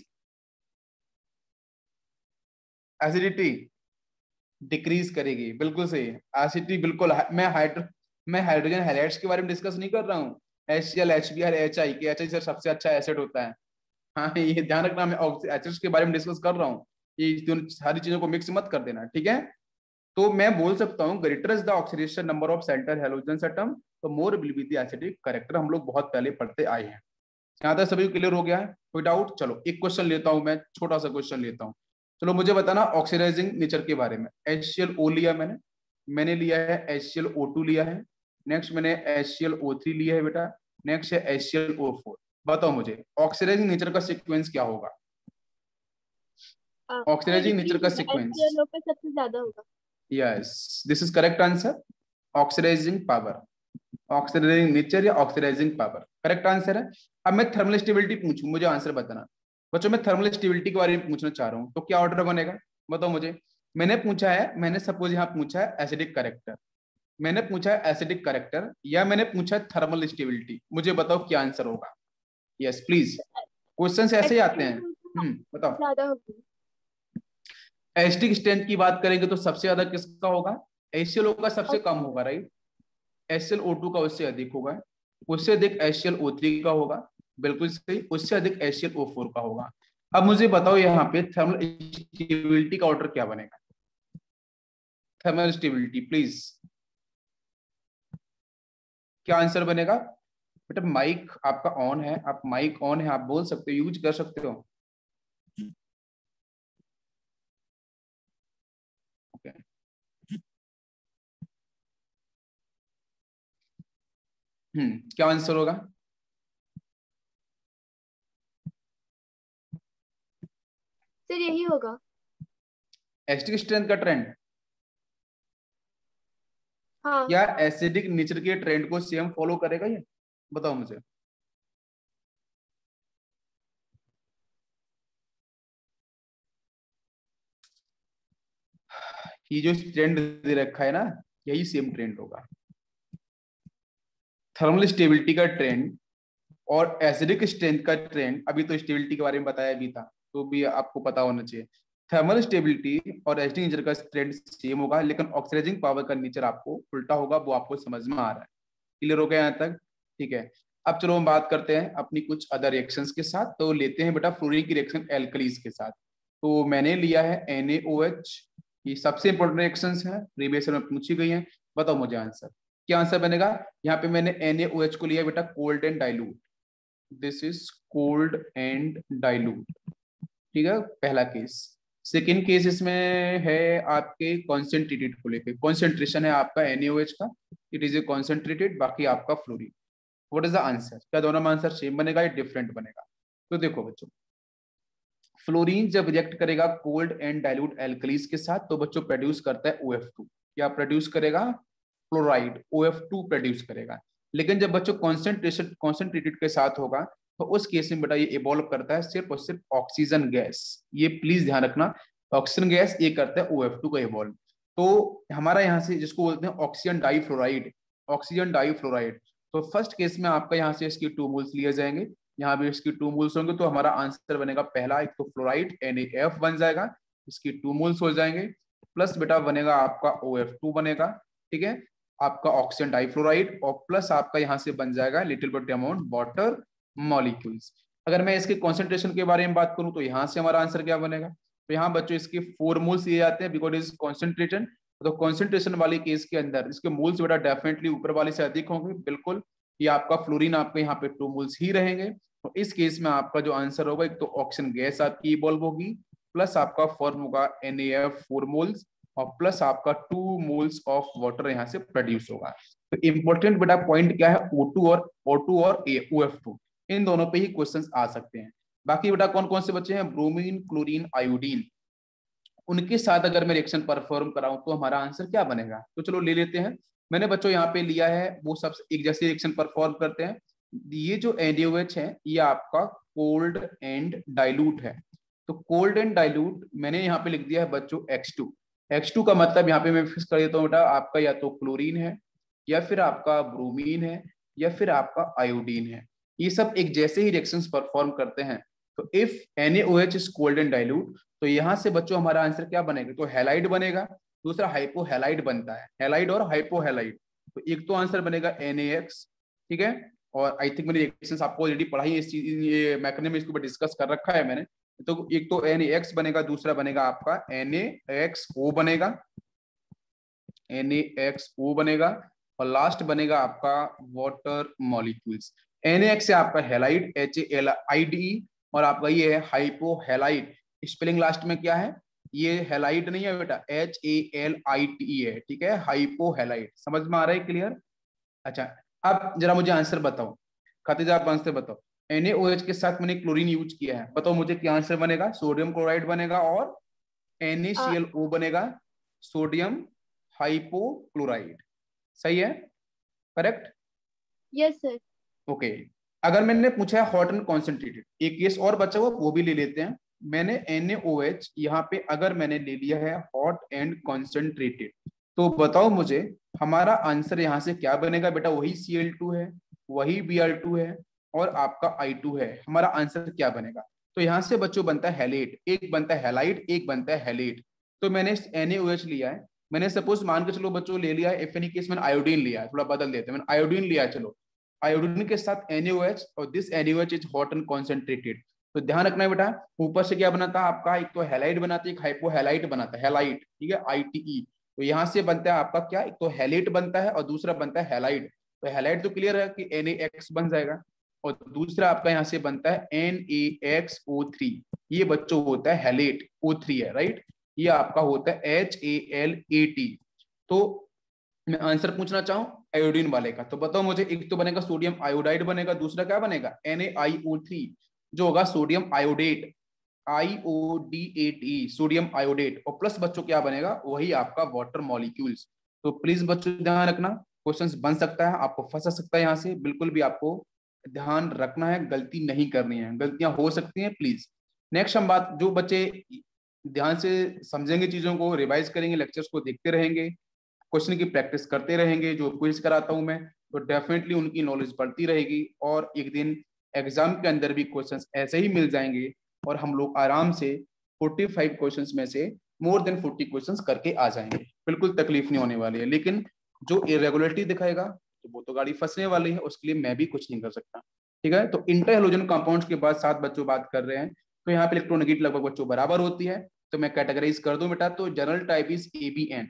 एसिडिटी डिक्रीज करेगी, बिल्कुल सही। एसिडिटी बिल्कुल, मैं हाइड्रो मैं हाइड्रोजन हैलाइड्स के बारे में डिस्कस नहीं कर रहा हूँ, H C L, H B R, H I के एच आई सर सबसे अच्छा एसिड होता है। हाँ ये ध्यान रखना, मैं एसिड्स के बारे में डिस्कस कर रहा हूँ, ये दोनों सारी चीजों को मिक्स मत कर देना, ठीक है। तो मैं बोल सकता हूँ greater is the oxidation number of centre halogen atom, तो more will be the acidic character, हम लोग बहुत पहले पढ़ते आए हैं। यहाँ तक सभी क्लियर हो गया है, कोई डाउट? चलो एक क्वेश्चन लेता हूँ मैं, छोटा सा क्वेश्चन लेता हूँ। चलो मुझे बताना ऑक्सीडाइजिंग नेचर के बारे में। एच सी एल ओ लिया मैंने, मैंने लिया है H C L O two लिया है, नेक्स्ट मैंने H C L O three लिया है बेटा, नेक्स्ट है H C L O four. बताओ मुझे ऑक्सीडाइजिंग नेचर का सीक्वेंस क्या होगा? ऑक्सीडाइजिंग नेचर का सीक्वेंस, HCl पे सबसे ज्यादा होगा। Yes this is correct answer. Oxidising power, oxidising nature या ऑक्सीडाइजिंग पावर करेक्ट आंसर है। अब मैं थर्मल स्टेबिलिटी पूछूं, मुझे आंसर बताना। बच्चों मैं थर्मल स्टेबिलिटी के बारे में पूछना चाह रहा हूँ, तो क्या ऑर्डर बनेगा बताओ मुझे। मैंने पूछा है, मैंने सपोज यहाँ पूछा है एसिडिक करेक्टर, मैंने पूछा है एसिडिक करेक्टर, या मैंने पूछा है थर्मल स्टेबिलिटी, मुझे बताओ क्या आंसर होगा। यस प्लीज, क्वेश्चन ऐसे ही आते हैं। हम्म बताओ। ज्यादा होगी। एसिडिक स्ट्रेंथ की बात करेंगे तो सबसे ज्यादा किसका होगा? एच सी एल ओ का सबसे कम होगा, right. H C L O two का उससे अधिक होगा, उससे अधिक H C L O three का होगा, बिल्कुल सही, उससे अधिक H C L O four का होगा। अब मुझे बताओ यहाँ पे थर्मल स्टेबिलिटी का ऑर्डर क्या बनेगा? थर्मल स्टेबिलिटी प्लीज, क्या आंसर बनेगा? बेटा माइक आपका ऑन है, आप माइक ऑन है, आप बोल सकते हो, यूज कर सकते हो। okay. हम्म क्या आंसर होगा? सर यही होगा। एसिडिक स्ट्रेंथ का ट्रेंड हाँ। या एसिडिक नेचर के ट्रेंड को सेम फॉलो करेगा ये? बताओ मुझे। ये जो ट्रेंड दे रखा है ना, यही सेम ट्रेंड होगा। थर्मल स्टेबिलिटी का ट्रेंड और एसिडिक स्ट्रेंथ का ट्रेंड, अभी तो स्टेबिलिटी के बारे में बताया भी था, तो भी आपको पता होना चाहिए। थर्मल स्टेबिलिटी और एसिडिक नेचर का ट्रेंड सेम होगा, लेकिन ऑक्सीडाइजिंग पावर का नेचर आपको उल्टा होगा, वो आपको समझ में आ रहा है। क्लियर हो गया यहाँ तक? ठीक है। अब चलो हम बात करते हैं अपनी कुछ अदर रिएक्शंस के साथ, तो लेते हैं बेटा फ्लोरीन की रिएक्शन एल्कलीज के साथ। तो मैंने लिया है एन ए ओ एच, ये सबसे इंपॉर्टेंट रिएक्शंस हैं, प्रीवियस में पूछी गई हैं। बताओ मुझे आंसर, क्या आंसर बनेगा? यहाँ पे मैंने एन ए ओ एच को लिया बेटा cold and dilute, this is cold and dilute, ठीक है, पहला केस। सेकेंड केस इसमें है आपके कॉन्सेंट्रेटेड को लेकर, कॉन्सेंट्रेशन है आपका एन ए ओ एच का, इट इज ए कॉन्सेंट्रेटेड, बाकी आपका fluorine. What is the answer? क्या दोनों में आंसर सेम बनेगा या डिफरेंट बनेगा? तो देखो बच्चों, फ्लोरीन जब रिएक्ट करेगा कोल्ड एंड डाइल्यूट एल्कलीज के साथ, तो बच्चों प्रोड्यूस करता है ओ एफ टू। क्या प्रोड्यूस करेगा? Fluoride O F two produce करेगा। लेकिन जब बच्चों कॉन्सेंट्रेशन कॉन्सेंट्रेटेड के साथ होगा, तो उस केस में बेटा ये इवॉल्व करता है सिर्फ और सिर्फ ऑक्सीजन गैस। ये प्लीज ध्यान रखना, ऑक्सीजन गैस ये करता है ओ एफ टू का इवॉल्व। तो हमारा यहाँ से जिसको बोलते हैं ऑक्सीजन डाइफ्लोराइड, ऑक्सीजन डाइफ्लोराइड, तो फर्स्ट केस में आपका यहाँ से इसकी टू मोल्स लिए जाएंगे, यहाँ भी इसकी टू मोल्स होंगे, तो हमारा आंसर बनेगा पहला, एक तो फ्लोराइड एन ए एफ बन जाएगा, इसकी टू मोल्स हो जाएंगे, प्लस बेटा बनेगा आपका ओ एफ टू बनेगा, ठीक है, आपका ऑक्सीजन डाइफ्लोराइड, और प्लस आपका यहाँ से बन जाएगा little bit amount water molecules. अगर मैं इसके कॉन्सेंट्रेशन के बारे में बात करूं, तो यहाँ से हमारा आंसर क्या बनेगा? तो यहाँ बच्चों इसके फोर मोल्स दिए जाते हैं, बिकॉज इज कॉन्सेंट्रेशन। तो कॉन्सेंट्रेशन वाले केस के अंदर इसके मोल्स बेटा डेफिनेटली ऊपर वाले से अधिक होंगे, बिल्कुल। ये आपका फ्लोरीन आपके यहाँ पे टू मोल्स ही रहेंगे। तो इस केस में आपका जो आंसर होगा, एक तो ऑक्सीजन गैस आपकी इवॉल्व होगी, प्लस आपका फॉर्म होगा N A F four moles, और प्लस आपका टू मोल्स ऑफ वाटर यहाँ से प्रोड्यूस होगा। तो इंपॉर्टेंट बेटा पॉइंट क्या है? ओ टू और ओ टू और ओ एफ टू, इन दोनों पे ही क्वेश्चंस आ सकते हैं। बाकी बेटा कौन कौन से बच्चे हैं? ब्रोमीन, क्लोरीन, आयोडीन, उनके साथ अगर मैं रिएक्शन परफॉर्म कराऊं तो हमारा आंसर क्या बनेगा? तो चलो ले लेते हैं। मैंने बच्चों यहाँ पे लिया है, वो सब एक जैसे रिएक्शन परफॉर्म करते हैं। ये जो एन ए ओ एच है, ये आपका कोल्ड एंड डाइल्यूट है। तो कोल्ड एंड डाइल्यूट मैंने यहाँ पे लिख दिया है बच्चों एक्स टू। एक्स टू का मतलब यहाँ पे मैं फिक्स कर देता हूँ बेटा, आपका या तो क्लोरीन है, या फिर आपका ब्रोमीन है, या फिर आपका आयोडीन है। ये सब एक जैसे ही रिएक्शंस परफॉर्म करते हैं। तो if N A O H is cold and dilute, तो यहाँ से बच्चों हमारा आंसर क्या बनेगा? तो हैलाइड बनेगा, दूसरा हाइपोहैलाइड बनता है, हैलाइड और हाइपोहैलाइड। तो एक तो आंसर बनेगा एन ए एक्स, ठीक है, और आई थिंक मैंने रिएक्शंस आपको ऑलरेडी पढ़ाई है, इस चीज ये मैकेनिज्म इसके ऊपर डिस्कस कर रखा है मैंने। तो एक तो एन एक्स बनेगा, दूसरा बनेगा आपका एन एक्स ओ बनेगा, एन एक्स ओ बनेगा, और लास्ट बनेगा आपका वाटर मॉलिक्यूल्स। एन एक्स से आपका halide, H A L I D, और आपका ये है हाइपोहेलाइड। स्पेलिंग लास्ट में क्या है, ये हेलाइड नहीं है बेटा, H A L I T है, ठीक है, हाइपोहेलाइड। समझ में आ रहा है, क्लियर? अच्छा, अब जरा मुझे आंसर बताओ, खातिजा आप आंसर बताओ। NaOH के साथ मैंने क्लोरीन यूज किया है, बताओ मुझे क्या आंसर बनेगा। सोडियम क्लोराइड बनेगा और NaClO बनेगा, सोडियम हाइपोक्लोराइड। सही है, करेक्ट? Yes sir. ओके, अगर मैंने पूछा है हॉट एंड कॉन्सेंट्रेटेड, एक केस और बचा हुआ वो भी ले लेते हैं। मैंने NaOH यहाँ पे अगर मैंने ले लिया है हॉट एंड कॉन्सेंट्रेटेड, तो बताओ मुझे हमारा आंसर यहाँ से क्या बनेगा बेटा। वही सी एल टू है, वही बी आर टू है, और आपका आई टू है। हमारा आंसर क्या बनेगा? तो यहाँ से बच्चों बनता है हेलेट, एक बनता है हेलाइड, एक बनता है हेलेट। तो मैंने NaOH लिया है, मैंने सपोज मान के चलो बच्चों ले लिया है, इफ एनी केस मैंने आयोडीन लिया है, थोड़ा बदल देते हैं, मैंने आयोडीन लिया है, चलो आयोडीन के साथ NaOH, और this NaOH is hot and concentrated. तो ध्यान रखना है बेटा, ऊपर से क्या बनाता है आपका, एक तो हेलाइड बनाता है, एक हाइपोहेलाइट बनाता है, हेलाइट, ठीक है, आई टी ई। तो यहाँ से बनता है आपका क्या, एक तो हेलेट बनता है और दूसरा बनता है हेलाइड। तो हेलाइड तो क्लियर है कि NaX बन जाएगा, और दूसरा आपका यहाँ से बनता है N A X O three. ये बच्चों होता है हेलेट, ओ थ्री है, राइट। ये आपका होता है H A L A T. तो मैं आंसर पूछना चाहूँ आयोडीन वाले का, तो बताओ मुझे, एक तो बनेगा सोडियम आयोडाइड बनेगा, दूसरा क्या बनेगा N A I O three, जो होगा sodium iodate, I O D A T, sodium iodate, और प्लस बच्चों क्या बनेगा, वही आपका वाटर मॉलिक्यूल्स। तो प्लीज बच्चों ध्यान रखना, क्वेश्चंस बन सकता है, आपको फंसा सकता है यहाँ से, बिल्कुल भी आपको ध्यान रखना है, गलती नहीं करनी है, गलतियां हो सकती हैं प्लीज। नेक्स्ट हम बात, जो बच्चे ध्यान से समझेंगे चीजों को, रिवाइज करेंगे, लेक्चर्स को देखते रहेंगे, क्वेश्चन की प्रैक्टिस करते रहेंगे, जो क्विज कराता हूं मैं, तो डेफिनेटली उनकी नॉलेज बढ़ती रहेगी, और एक दिन एग्जाम के अंदर भी क्वेश्चंस ऐसे ही मिल जाएंगे, और हम लोग आराम से पैंतालीस क्वेश्चंस में से मोर देन चालीस क्वेश्चंस करके आ जाएंगे, बिल्कुल तकलीफ नहीं होने वाली है। लेकिन जो इरेगुलरिटी दिखाएगा तो वो तो गाड़ी फंसने वाली है, उसके लिए मैं भी कुछ नहीं कर सकता, ठीक है। तो इंटर हेलोजन कंपाउंड्स के बाद सात बच्चों बात कर रहे हैं, तो यहाँ पे इलेक्ट्रोनेगेटिव लगभग बच्चों बराबर होती है, तो मैं कैटेगराइज कर दूं बेटा। तो general type is A B N,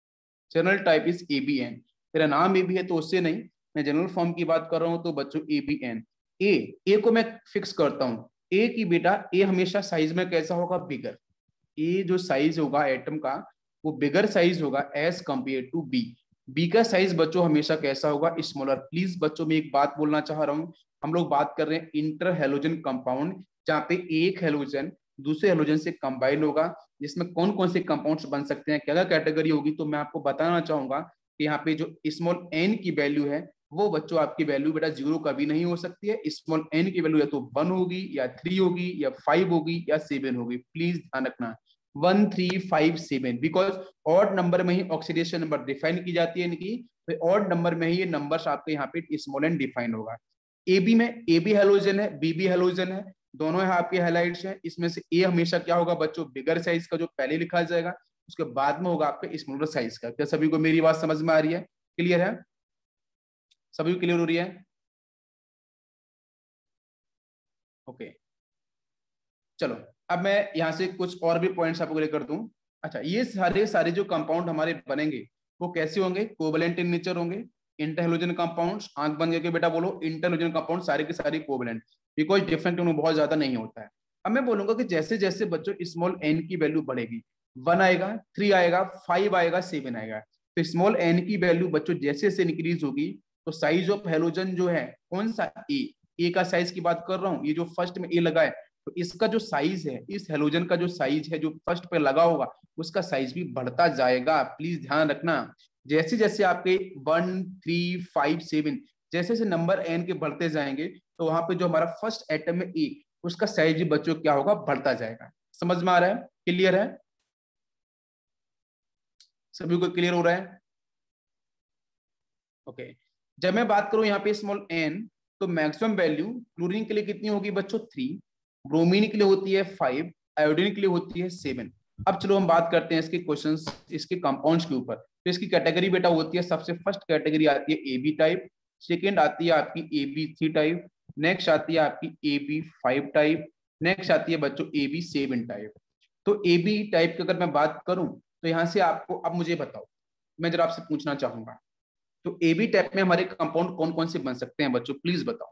general type is A B N. तेरा नाम ए बी है तो उससे नहीं, मैं जनरल फॉर्म की बात कर रहा हूं, तो बच्चों ए बी एन। ए ए को मैं फिक्स करता हूं, ए की बेटा, ए हमेशा साइज में कैसा होगा, बिगर। ए जो साइज होगा एटम का, वो बिगर साइज होगा as compare to B. B का साइज बच्चों हमेशा कैसा होगा, स्मॉलर। प्लीज बच्चों में एक बात बोलना चाह रहा हूं, हम लोग बात कर रहे हैं इंटर हेलोजन कंपाउंड, जहाँ पे एक हेलोजन दूसरे हेलोजन से कंबाइन होगा, जिसमें कौन कौन से कंपाउंड्स बन सकते हैं, क्या क्या कैटेगरी होगी। तो मैं आपको बताना चाहूंगा कि यहाँ पे जो स्मॉल एन की वैल्यू है, वो बच्चों आपकी वैल्यू बेटा जीरो कभी नहीं हो सकती है। स्मॉल एन की वैल्यू या तो वन होगी, या थ्री होगी, या फाइव होगी, या सेवन होगी। प्लीज ध्यान रखना, one three five seven, because odd number में ही ऑक्सीडेशन नंबर डिफाइन की जाती है इनकी, तो ऑड नंबर में ही ये नंबर्स आपके यहाँ पे स्मॉल एन डिफाइन होगा। ए बी में ए बी हेलोजन है, बी बी हेलोजन है, दोनों है आपके हाइलाइट्स हैं। इसमें से ए हमेशा क्या होगा बच्चों, बिगर साइज का, जो पहले लिखा जाएगा, उसके बाद में होगा आपका स्मॉलर साइज का। क्या सभी को मेरी बात समझ में आ रही है, क्लियर है, सभी को क्लियर हो रही है? ओके, चलो अब मैं यहाँ से कुछ और भी पॉइंट्स आपको लेकर दूं। अच्छा, ये सारे सारे जो कंपाउंड हमारे बनेंगे वो कैसे होंगे, कोवलेंट इन नेचर होंगे। इंटर हेलोजन कंपाउंड्स, आंख बन के बेटा बोलो, इंटर हेलोजन कंपाउंड सारे के सारे कोवलेंट, बिकॉज डिफरेंट उनमें बहुत ज्यादा नहीं होता है। अब मैं बोलूंगा कि जैसे जैसे बच्चों स्मॉल एन की वैल्यू बढ़ेगी, वन आएगा, थ्री आएगा, फाइव आएगा, सेवन आएगा, तो स्मॉल एन की वैल्यू बच्चों जैसे जैसे इंक्रीज होगी, तो साइज ऑफ हेलोजन जो है, कौन सा ए, ए का साइज की बात कर रहा हूँ, ये जो फर्स्ट में ए लगा है, तो इसका जो साइज है, इस हेलोजन का जो साइज है जो फर्स्ट पे लगा होगा, उसका साइज भी बढ़ता जाएगा। प्लीज ध्यान रखना, जैसे जैसे आपके वन थ्री फाइव सेवन जैसे जैसे नंबर एन के बढ़ते जाएंगे, तो वहां पे जो हमारा फर्स्ट एटम है ए, उसका साइज भी बच्चों क्या होगा, बढ़ता जाएगा। समझ में आ रहा है, क्लियर है, सभी को क्लियर हो रहा है? ओके, जब मैं बात करूं यहाँ पे स्मॉल एन, तो मैक्सिमम वैल्यू क्लोरीन के लिए कितनी होगी बच्चों, थ्री, ब्रोमीन के लिए होती है फाइव, आयोडीन के लिए होती है सेवन। अब चलो हम बात करते हैं इसके क्वेश्चंस, इसके कंपाउंड्स के ऊपर। तो इसकी कैटेगरी बेटा होती है, सबसे फर्स्ट कैटेगरी आती है ए बी टाइप, सेकेंड आती है आपकी A B three type, next आती है आपकी A B five type, next आती है बच्चों ए बी सेवन टाइप। तो ए बी टाइप की अगर मैं बात करूं तो यहाँ से आपको अब मुझे बताओ, मैं जरा आपसे पूछना चाहूंगा, तो ए बी टाइप में हमारे कंपाउंड कौन कौन से बन सकते हैं बच्चों, प्लीज बताओ।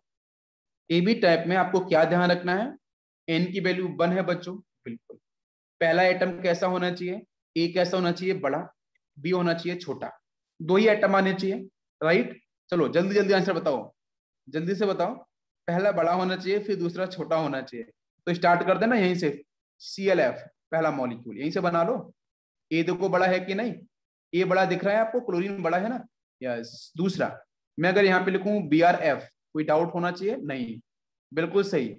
ए बी टाइप में आपको क्या ध्यान रखना है, एन की वैल्यू वन है बच्चों, बिल्कुल। पहला एटम कैसा होना चाहिए, ए कैसा होना चाहिए, बड़ा, बी होना चाहिए छोटा, दो ही एटम आने चाहिए, राइट। चलो जल्दी जल्दी आंसर बताओ, जल्दी से बताओ। पहला बड़ा होना चाहिए, फिर दूसरा छोटा होना चाहिए। तो स्टार्ट कर देना यहीं से, सी एल एफ पहला मॉलिक्यूल यहीं से बना लो। ए देखो बड़ा है कि नहीं, ए बड़ा दिख रहा है आपको, क्लोरीन बड़ा है ना, यस। दूसरा मैं अगर यहाँ पे लिखूं बी आर एफ, कोई डाउट होना चाहिए, नहीं, बिल्कुल सही।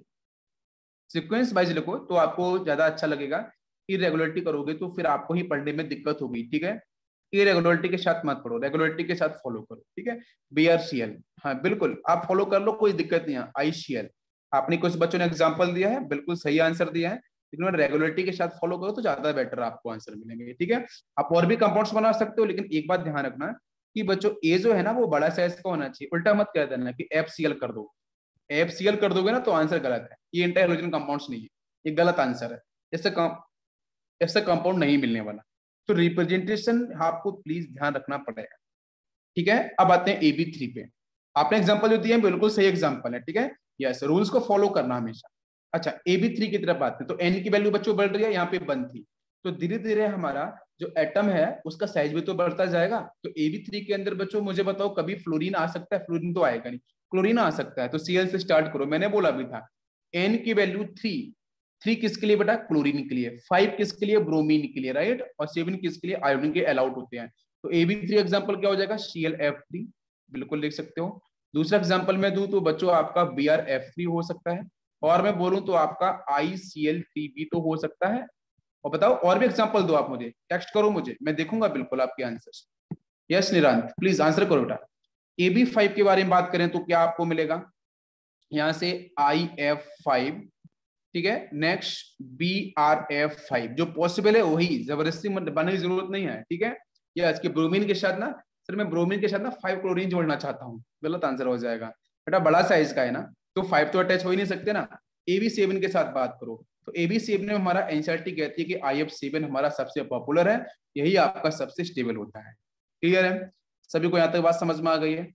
सीक्वेंस वाइज लिखो तो आपको ज्यादा अच्छा लगेगा, इरेगुलरिटी करोगे तो फिर आपको ही पढ़ने में दिक्कत होगी, ठीक है। इरेगुलरिटी के साथ मत पढ़ो, रेगुलरिटी के साथ फॉलो करो, ठीक है। बी आर सी एल, हाँ बिल्कुल आप फॉलो कर लो, कोई दिक्कत नहीं है। आई सी एल, आपने कुछ बच्चों ने एग्जाम्पल दिया है, बिल्कुल सही आंसर दिया है, लेकिन रेगुलरिटी के साथ फॉलो करो तो ज्यादा बेटर आपको आंसर मिलेंगे, ठीक है। आप और भी कंपाउंड्स बना सकते हो, लेकिन एक बात ध्यान रखना कि बच्चों ए जो है ना वो बड़ा साइज का होना चाहिए, उल्टा मत कह देना कि एफ सी एल कर दो। एफ सी एल कर दोगे ना तो आंसर गलत है, ये इंटर हैलोजन कंपाउंड्स नहीं है, ये गलत आंसर है, इससे कम ऐसा कंपाउंड नहीं मिलने वाला। तो रिप्रेजेंटेशन आपको प्लीज ध्यान रखना पड़ेगा, ठीक है। अब आते हैं ए बी थ्री पे, आपने एग्जांपल जो दिया है बिल्कुल सही एग्जांपल है, ठीक है। यस, रूल्स को फॉलो करना हमेशा। अच्छा ए बी थ्री की तरफ आते हैं, तो एन की वैल्यू बच्चों बढ़ रही है, यहाँ पे वन थी, तो धीरे धीरे हमारा जो एटम है उसका साइज भी तो बढ़ता जाएगा। तो ए बी थ्री के अंदर बच्चों मुझे बताओ कभी फ्लोरीन आ सकता है, फ्लोरीन तो आएगा नहीं, क्लोरीन आ सकता है, तो सी एल से स्टार्ट करो, मैंने बोला भी था। एन की वैल्यू थ्री, थ्री किसके लिए बेटा, क्लोरीन के लिए, फाइव किसके लिए, ब्रोमीन के लिए, राइट, और सेवन किसके लिए, आयोडीन के अलाउड होते हैं। तो ए बी थ्री एग्जाम्पल क्या हो जाएगा, सी एल एफ थ्री, बिल्कुल लिख सकते हो। दूसरा एग्जाम्पल मैं दूं तो बच्चों आपका बी आर एफ थ्री हो सकता है, और मैं बोलूं तो आपका आई सी एल थ्री भी तो हो सकता है। और बताओ और भी एग्जाम्पल दो आप मुझे, टेक्स्ट करो मुझे, मैं देखूंगा बिल्कुल आपके answer. Yes Nirant please answer करो बेटा। ए बी फाइव के बारे में बात करें तो क्या आपको मिलेगा, यहां से आई एफ फाइव, ठीक है। Next B R F five, जो पॉसिबल है वही, जबरदस्ती बनाने की जरूरत नहीं है, ठीक है। या इसके ब्रोमीन के साथ ना, सर मैं ब्रोमीन के साथ ना फाइव क्लोरीन जोड़ना चाहता हूँ, गलत आंसर हो जाएगा बेटा, बड़ा साइज का है ना, तो फाइव तो अटैच हो ही नहीं सकते ना। ए बी सेवन के साथ बात करो तो ए बी सेवन में हमारा एनसीईआरटी कहती है कि आई एफ सेवन हमारा सबसे पॉपुलर है, यही आपका सबसे स्टेबल होता है। क्लियर है सभी को, यहाँ तक बात समझ में आ गई है,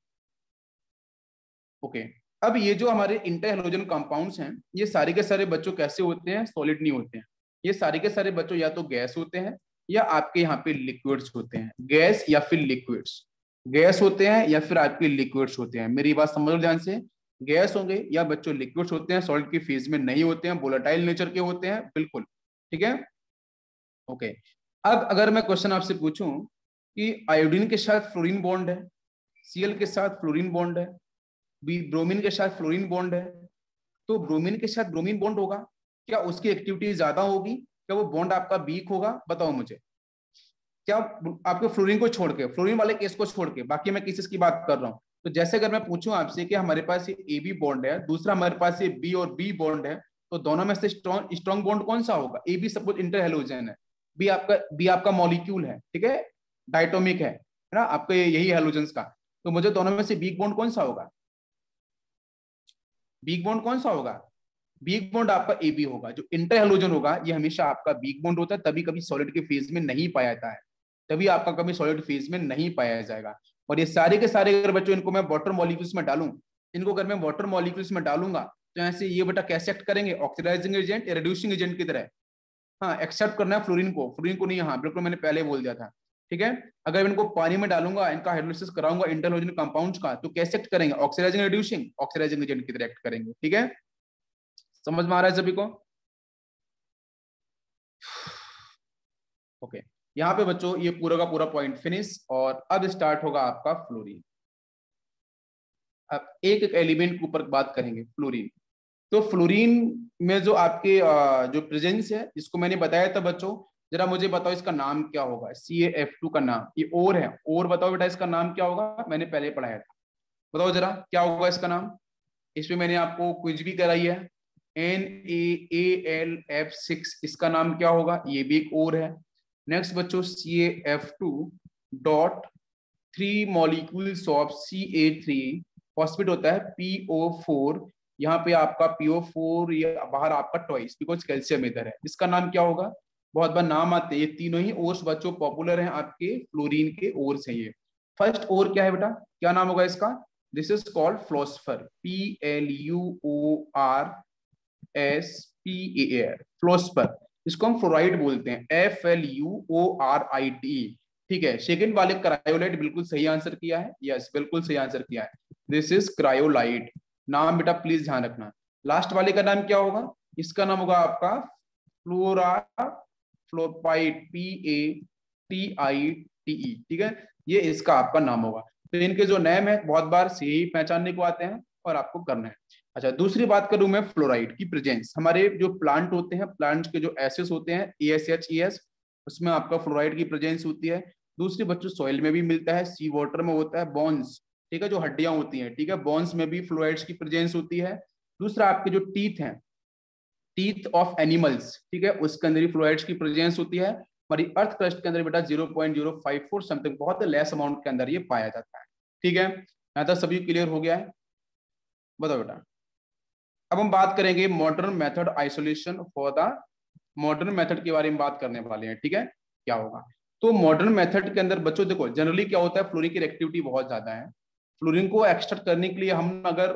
ओके। अब ये जो हमारे इंटर हैलोजन कंपाउंड्स हैं, ये सारे के सारे बच्चों कैसे होते हैं, सॉलिड नहीं होते हैं, ये सारे के सारे बच्चों या तो गैस होते हैं या आपके यहाँ पे लिक्विड्स होते हैं, गैस या फिर लिक्विड्स, गैस होते हैं या फिर आपके लिक्विड्स होते हैं। मेरी बात समझ लो ध्यान से, गैस होंगे या बच्चों लिक्विड्स होते हैं, सॉलिड की फेज में नहीं होते हैं, वोलेटाइल नेचर के होते हैं, बिल्कुल ठीक है, ओके। अब अगर मैं क्वेश्चन आपसे पूछूं कि आयोडीन के साथ फ्लोरीन बॉन्ड है, सीएल के साथ फ्लोरीन बॉन्ड है, बी ब्रोमीन के साथ फ्लोरीन बॉन्ड है, तो ब्रोमीन के साथ ब्रोमीन बॉन्ड होगा, क्या उसकी एक्टिविटी ज्यादा होगी, क्या वो बॉन्ड आपका वीक होगा, बताओ मुझे। क्या आपके फ्लोरीन को छोड़ के, फ्लोरीन वाले केस को छोड़ के, बाकी मैं केसेस की बात कर रहा हूँ। तो जैसे अगर मैं पूछूं आपसे कि हमारे पास ये ए बी बॉन्ड है, दूसरा हमारे पास ये बी और बी बॉन्ड है, तो दोनों में से स्ट्रॉन्ग स्ट्रॉन्ग बॉन्ड कौन सा होगा, A B suppose interhalogen है, बी आपका बी आपका मॉलिक्यूल है, ठीक है, डायटोमिक है ना आपके यही हेलोजेंस का, तो मुझे दोनों में से वीक बॉन्ड कौन सा होगा, वीक बॉन्ड कौन सा होगा, वीक बॉन्ड आपका ए बी होगा। जो इंटर हेलोजन होगा ये हमेशा आपका वीक बॉन्ड होता है, तभी कभी सॉलिड के फेज में नहीं पाया जाता है, तभी आपका कभी सॉलिड फेज में नहीं पाया जाएगा। और ये सारे के सारे अगर बच्चों इनको मैं वाटर मॉलिक्यूल्स में डालूं, इनको अगर मैं वाटर मॉलिक्यूल्स में डालूंगा तो ऐसे ये बेटा कैसे एक्ट करेंगे, ऑक्सीडाइजिंग एजेंट या रिड्यूसिंग एजेंट की तरह। हाँ एक्सेप्ट करना है फ्लोरीन को, फ्लोरीन को नहीं, हाँ बिल्कुल मैंने पहले बोल दिया था, ठीक है। अगर इनको पानी में डालूंगा, इनका हाइड्रोलिसिस कराऊंगा इंटर हेलोजन कंपाउंड्स का, तो कैसे एक्ट करेंगे, ऑक्सीडाइजिंग रिड्यूसिंग, ऑक्सीडाइजिंग एजेंट की तरह एक्ट करेंगे, ठीक है। समझ में आ रहा है सभी को, ओके। यहाँ पे बच्चों ये पूरा का पूरा पॉइंट फिनिश, और अब स्टार्ट होगा आपका फ्लोरीन। अब एक एक एलिमेंट के ऊपर बात करेंगे, फ्लोरीन। तो फ्लोरीन में जो आपके जो प्रेजेंस है, इसको मैंने बताया था बच्चों, जरा मुझे बताओ इसका नाम क्या होगा, सी ए एफ टू का नाम, ये और है, और बताओ बेटा इसका नाम क्या होगा, मैंने पहले पढ़ाया था, बताओ जरा क्या होगा इसका नाम। इसमें मैंने आपको क्विज भी कराई है, N A L F six, इसका नाम क्या होगा, ये भी एक और है। नेक्स्ट बच्चों C A F two dot three molecules of C A three phosphate होता है पी ओ फोर, यहाँ पे आपका पी ओ फोर, ये बाहर आपका ट्वाइस, बिकॉज कैल्शियम इधर है। इसका नाम क्या होगा? बहुत बार नाम आते हैं, ये तीनों ही ओर्स बच्चों पॉपुलर हैं आपके फ्लोरीन के ओर्स हैं ये। फर्स्ट ओर क्या है बेटा, क्या नाम होगा इसका? This is called fluorspar, P L U O R S P A R, fluorspar. इसको हम फ्लोराइड बोलते हैं, F L U O R I T. ठीक है, सेकंड वाले क्रायोलाइट, बिल्कुल सही आंसर किया है, यस बिल्कुल सही आंसर किया है, दिस इज क्रायोलाइट। नाम बेटा प्लीज ध्यान रखना। लास्ट वाले का नाम क्या होगा? इसका नाम होगा आपका fluorapatite, P A T I T E. ठीक है, ये इसका आपका नाम होगा। तो इनके जो नेम है बहुत बार से ही पहचानने को आते हैं और आपको करना है। अच्छा, दूसरी बात करूं मैं फ्लोराइड की प्रेजेंस। हमारे जो प्लांट होते हैं, प्लांट के जो एसेस होते हैं A S H E S, उसमें आपका फ्लोराइड की प्रेजेंस होती है। दूसरी बच्चों सॉइल में भी मिलता है, सी वाटर में होता है, बोन्स, ठीक है, जो हड्डियां होती हैं, ठीक है, बोन्स में भी फ्लोराइड्स की प्रेजेंस होती है। दूसरा आपके जो टीथ हैं, टीथ ऑफ एनिमल्स, ठीक है, उसके अंदर भी फ्लोराइड्स की प्रेजेंस होती है। हमारी अर्थ क्रस्ट के अंदर बेटा zero point zero five four something, बहुत लेस अमाउंट के अंदर ये पाया जाता है। ठीक है, यहाँ तक सभी क्लियर हो गया है? बताओ बेटा। अब हम बात करेंगे modern method isolation for the, modern method के बारे में बात करने वाले हैं। ठीक है, क्या होगा? तो मॉडर्न मेथड के अंदर बच्चों देखो जनरली क्या होता है, फ्लोरीन की एक्टिविटी बहुत ज्यादा है। फ्लोरीन को एक्सट्रैक्ट करने के लिए हम अगर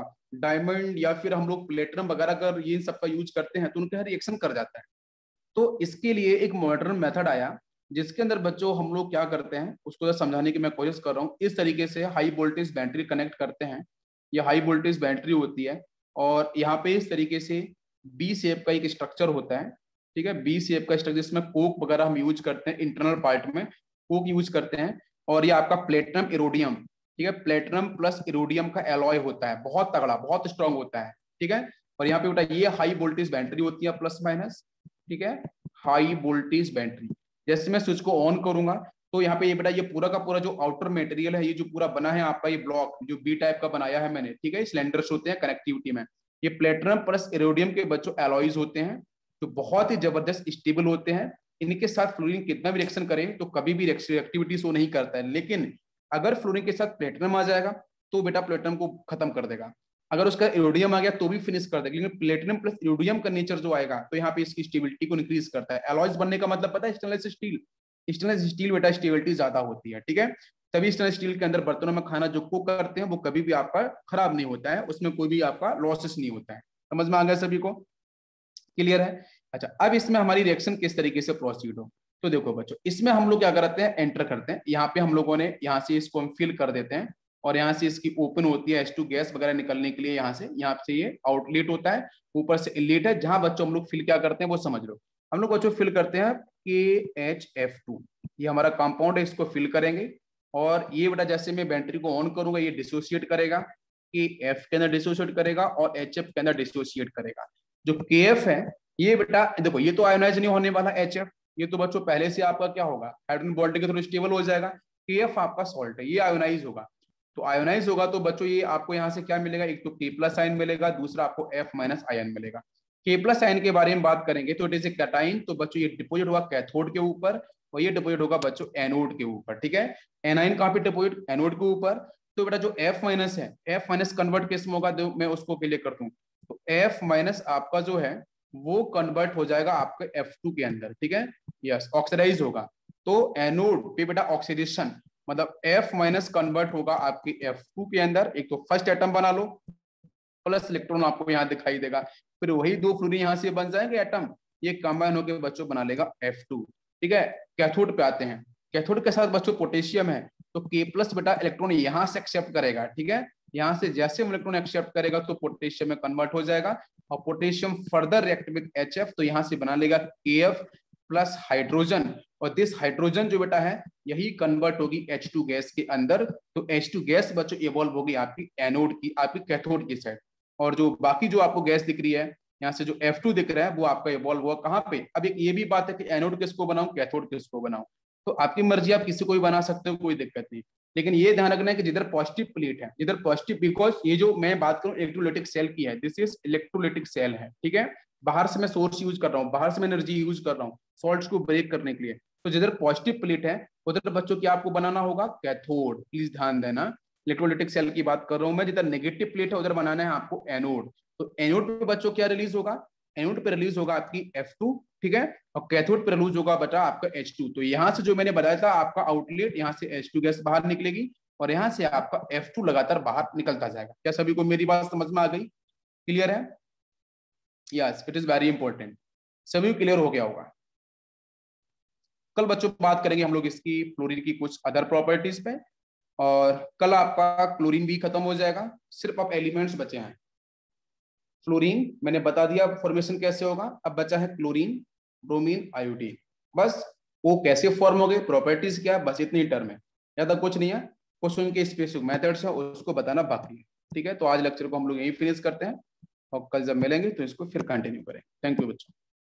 डायमंड या फिर हम लोग प्लेटिनम वगैरह अगर ये सब का यूज करते हैं तो उनके यहाँ रिएक्शन कर जाता है। तो इसके लिए एक मॉडर्न मेथड आया जिसके अंदर बच्चों हम लोग क्या करते हैं उसको समझाने की मैं कोशिश कर रहा हूँ। इस तरीके से हाई वोल्टेज बैटरी कनेक्ट करते हैं, ये हाई वोल्टेज बैटरी होती है और यहाँ पे इस तरीके से बी शेप का एक स्ट्रक्चर होता है। ठीक है, बी शेप का स्ट्रक्चर, जिसमें कोक वगैरह हम यूज करते हैं, इंटरनल पार्ट में कोक यूज करते हैं। और ये आपका प्लेटिनम इरोडियम, ठीक है, प्लेटिनम प्लस इरोडियम का एलॉय होता है, बहुत तगड़ा, बहुत स्ट्रांग होता है। ठीक है, और यहाँ पे बेटा ये हाई वोल्टेज बैटरी होती है प्लस माइनस। ठीक है, हाई वोल्टेज बैटरी। जैसे मैं स्विच को ऑन करूंगा तो यहाँ पे ये बेटा ये पूरा का पूरा जो आउटर मटेरियल है, ये जो पूरा बना है आपका ये ब्लॉक जो बी टाइप का बनाया है मैंने, ठीक है, सिलेंडर्स होते हैं कनेक्टिविटी में, ये प्लेटिनम प्लस इरोडियम के बच्चों एलॉयज होते हैं जो बहुत ही जबरदस्त स्टेबल होते हैं। इनके साथ फ्लोरीन कितना भी रिएक्शन करे तो कभी भी रिएक्टिविटी शो नहीं करता है, लेकिन अगर फ्लोरीन के साथ प्लेटिनम आ जाएगा तो बेटा प्लेटिनम को खत्म कर देगा, अगर उसका इरोडियम आ गया तो भी फिनिश कर देगा। लेकिन प्लेटिनम प्लस इरोडियम का नेचर जो आएगा तो यहाँ पे इसकी स्टेबिलिटी को इंक्रीज करता है। एलॉयज बनने का मतलब पता है, स्टेनलेस स्टील, स्टेनलेस स्टील बेटा स्टेबिलिटी ज्यादा होती है। ठीक है, तभी स्टेनलेस स्टील के अंदर बर्तनों में खाना जो कुक करते हैं वो कभी भी आपका खराब नहीं होता है, उसमें कोई भी आपका लॉसेस नहीं होता है। समझ में आ गया सभी को? क्लियर है? अच्छा, अब इसमें हमारी रिएक्शन किस तरीके से प्रोसीड हो तो देखो बच्चों, इसमें हम लोग क्या करते हैं, एंटर करते हैं। यहाँ पे हम लोगों ने यहाँ से इसको हम फिल कर देते हैं और यहाँ से इसकी ओपन होती है एच टू गैस वगैरह निकलने के लिए। यहाँ से यहाँ से ये आउटलेट होता है, ऊपर से इनलेट है, जहां बच्चों हम लोग फिल क्या करते हैं वो समझ लो। हम लोग बच्चों फिल करते हैं के एच एफ टू, ये हमारा कंपाउंड है, इसको फिल करेंगे और ये बेटा जैसे मैं बैटरी को ऑन करूंगा ये डिसोसिएट करेगा, के एफ के अंदर डिसोसिएट करेगा और एच एफ के अंदर डिसोसिएट करेगा। जो के एफ है ये बेटा देखो ये तो आयोनाइज नहीं होने वाला एच एफ, ये तो बच्चों पहले से आपका क्या होगा, हाइड्रोजन बॉन्ड के थ्रू स्टेबल हो जाएगा। के एफ आपका सॉल्ट है, ये आयोनाइज होगा। तो आयोनाइज होगा तो बच्चों ये आपको यहाँ से क्या मिलेगा, एक तो के प्लस आयन मिलेगा, दूसरा आपको एफ माइनस आयन मिलेगा। के प्लस आयन के बारे में बात करेंगे तो इट इज ए कैटाइन, तो बच्चों ये डिपोजिट होगा कैथोड के ऊपर और ये डिपोजिट होगा बच्चों एनोड के ऊपर। ठीक है, एनाइन कहाँ पे डिपोजिट, एनोड के ऊपर। तो बेटा जो एफ माइनस है, एफ माइनस कन्वर्ट किस में होगा, मैं उसको क्लियर कर दूं तो एफ माइनस आपका जो है वो कन्वर्ट हो जाएगा आपके एफ टू के अंदर। ठीक है, यस, ऑक्सीडाइज होगा। तो एनोड पे बेटा ऑक्सीडेशन मतलब F माइनस कन्वर्ट होगा आपकी एफ टू के अंदर, एक तो फर्स्ट एटम बना लो प्लस इलेक्ट्रॉन आपको यहाँ दिखाई देगा, फिर वही दो फ्लोरीन यहाँ से बन जाएंगे एटम, ये कंबाइन होकर बच्चों बना लेगा एफ टू। ठीक है, कैथोड पे आते हैं, कैथोड के साथ बच्चों पोटेशियम है तो के प्लस बेटा इलेक्ट्रॉन यहाँ से एक्सेप्ट करेगा। ठीक है, यहाँ से जैसे इलेक्ट्रॉन एक्सेप्ट करेगा तो पोटेशियम में कन्वर्ट हो जाएगा और potassium further react with H F, तो यहाँ से बना लेगा के एफ प्लस हाइड्रोजन और दिस हाइड्रोजन जो बेटा है यही कन्वर्ट होगी एच टू गैस के अंदर। तो एच टू गैस बच्चों इवॉल्व होगी आपकी एनोड की, आपकी कैथोड की साइड, और जो बाकी जो आपको गैस दिख रही है यहाँ से जो एफ टू दिख रहा है वो आपका इवॉल्व हुआ कहाँ पे। अब एक ये भी बात है कि एनोड किसको बनाऊं, कैथोड किसको बनाऊं, तो आपकी मर्जी, आप किसी को भी बना सकते हो, कोई दिक्कत नहीं। लेकिन ये ध्यान रखना है कि जिधर पॉजिटिव प्लेट है, जिधर पॉजिटिव, बिकॉज ये जो मैं बात करूं इलेक्ट्रोलाइटिक सेल की है, दिस इज इलेक्ट्रोलाइटिक सेल है। ठीक है, बाहर से मैं सोर्स यूज कर रहा हूँ, बाहर से मैं एनर्जी यूज कर रहा हूँ सॉल्ट्स को ब्रेक करने के लिए, तो जिधर पॉजिटिव प्लेट है उधर बच्चों की आपको बनाना होगा कैथोड। प्लीज ध्यान देना, इलेक्ट्रोलाइटिक सेल की बात कर रहा हूं मैं, जिधर नेगेटिव प्लेट है उधर बनाना है आपको एनोड। तो एनोड पे बच्चों क्या रिलीज होगा, एनोड पे रिलीज होगा आपकी एफ टू, ठीक है, और कैथोड पे रिलीज होगा बटा आपका एच टू। तो यहां से जो मैंने बताया था आपका आउटलेट, यहाँ से एच टू गैस बाहर निकलेगी और यहाँ से आपका एफ टू लगातार बाहर निकलता जाएगा। क्या सभी को मेरी बात समझ में आ गई, क्लियर है? Yes, it is very important, सभी क्लियर हो गया होगा। कल बच्चों बात करेंगे हम लोग इसकी क्लोरीन की कुछ अदर प्रॉपर्टीज पे, और कल आपका क्लोरीन भी खत्म हो जाएगा, सिर्फ अब एलिमेंट्स बचे हैं। फ्लोरीन मैंने बता दिया फॉर्मेशन कैसे होगा, अब बचा है क्लोरीन, ब्रोमीन, आयोडीन। बस वो कैसे फॉर्म हो गए, प्रॉपर्टीज क्या, बस इतनी टर्म है, ज्यादा कुछ नहीं है। क्वेश्चन के स्पेसिफिक मेथड्स है उसको बताना बाकी है, ठीक है। तो आज लेक्चर को हम लोग यहीं फिनिश करते हैं और कल जब मिलेंगे तो इसको फिर कंटिन्यू करें। थैंक यू बच्चों।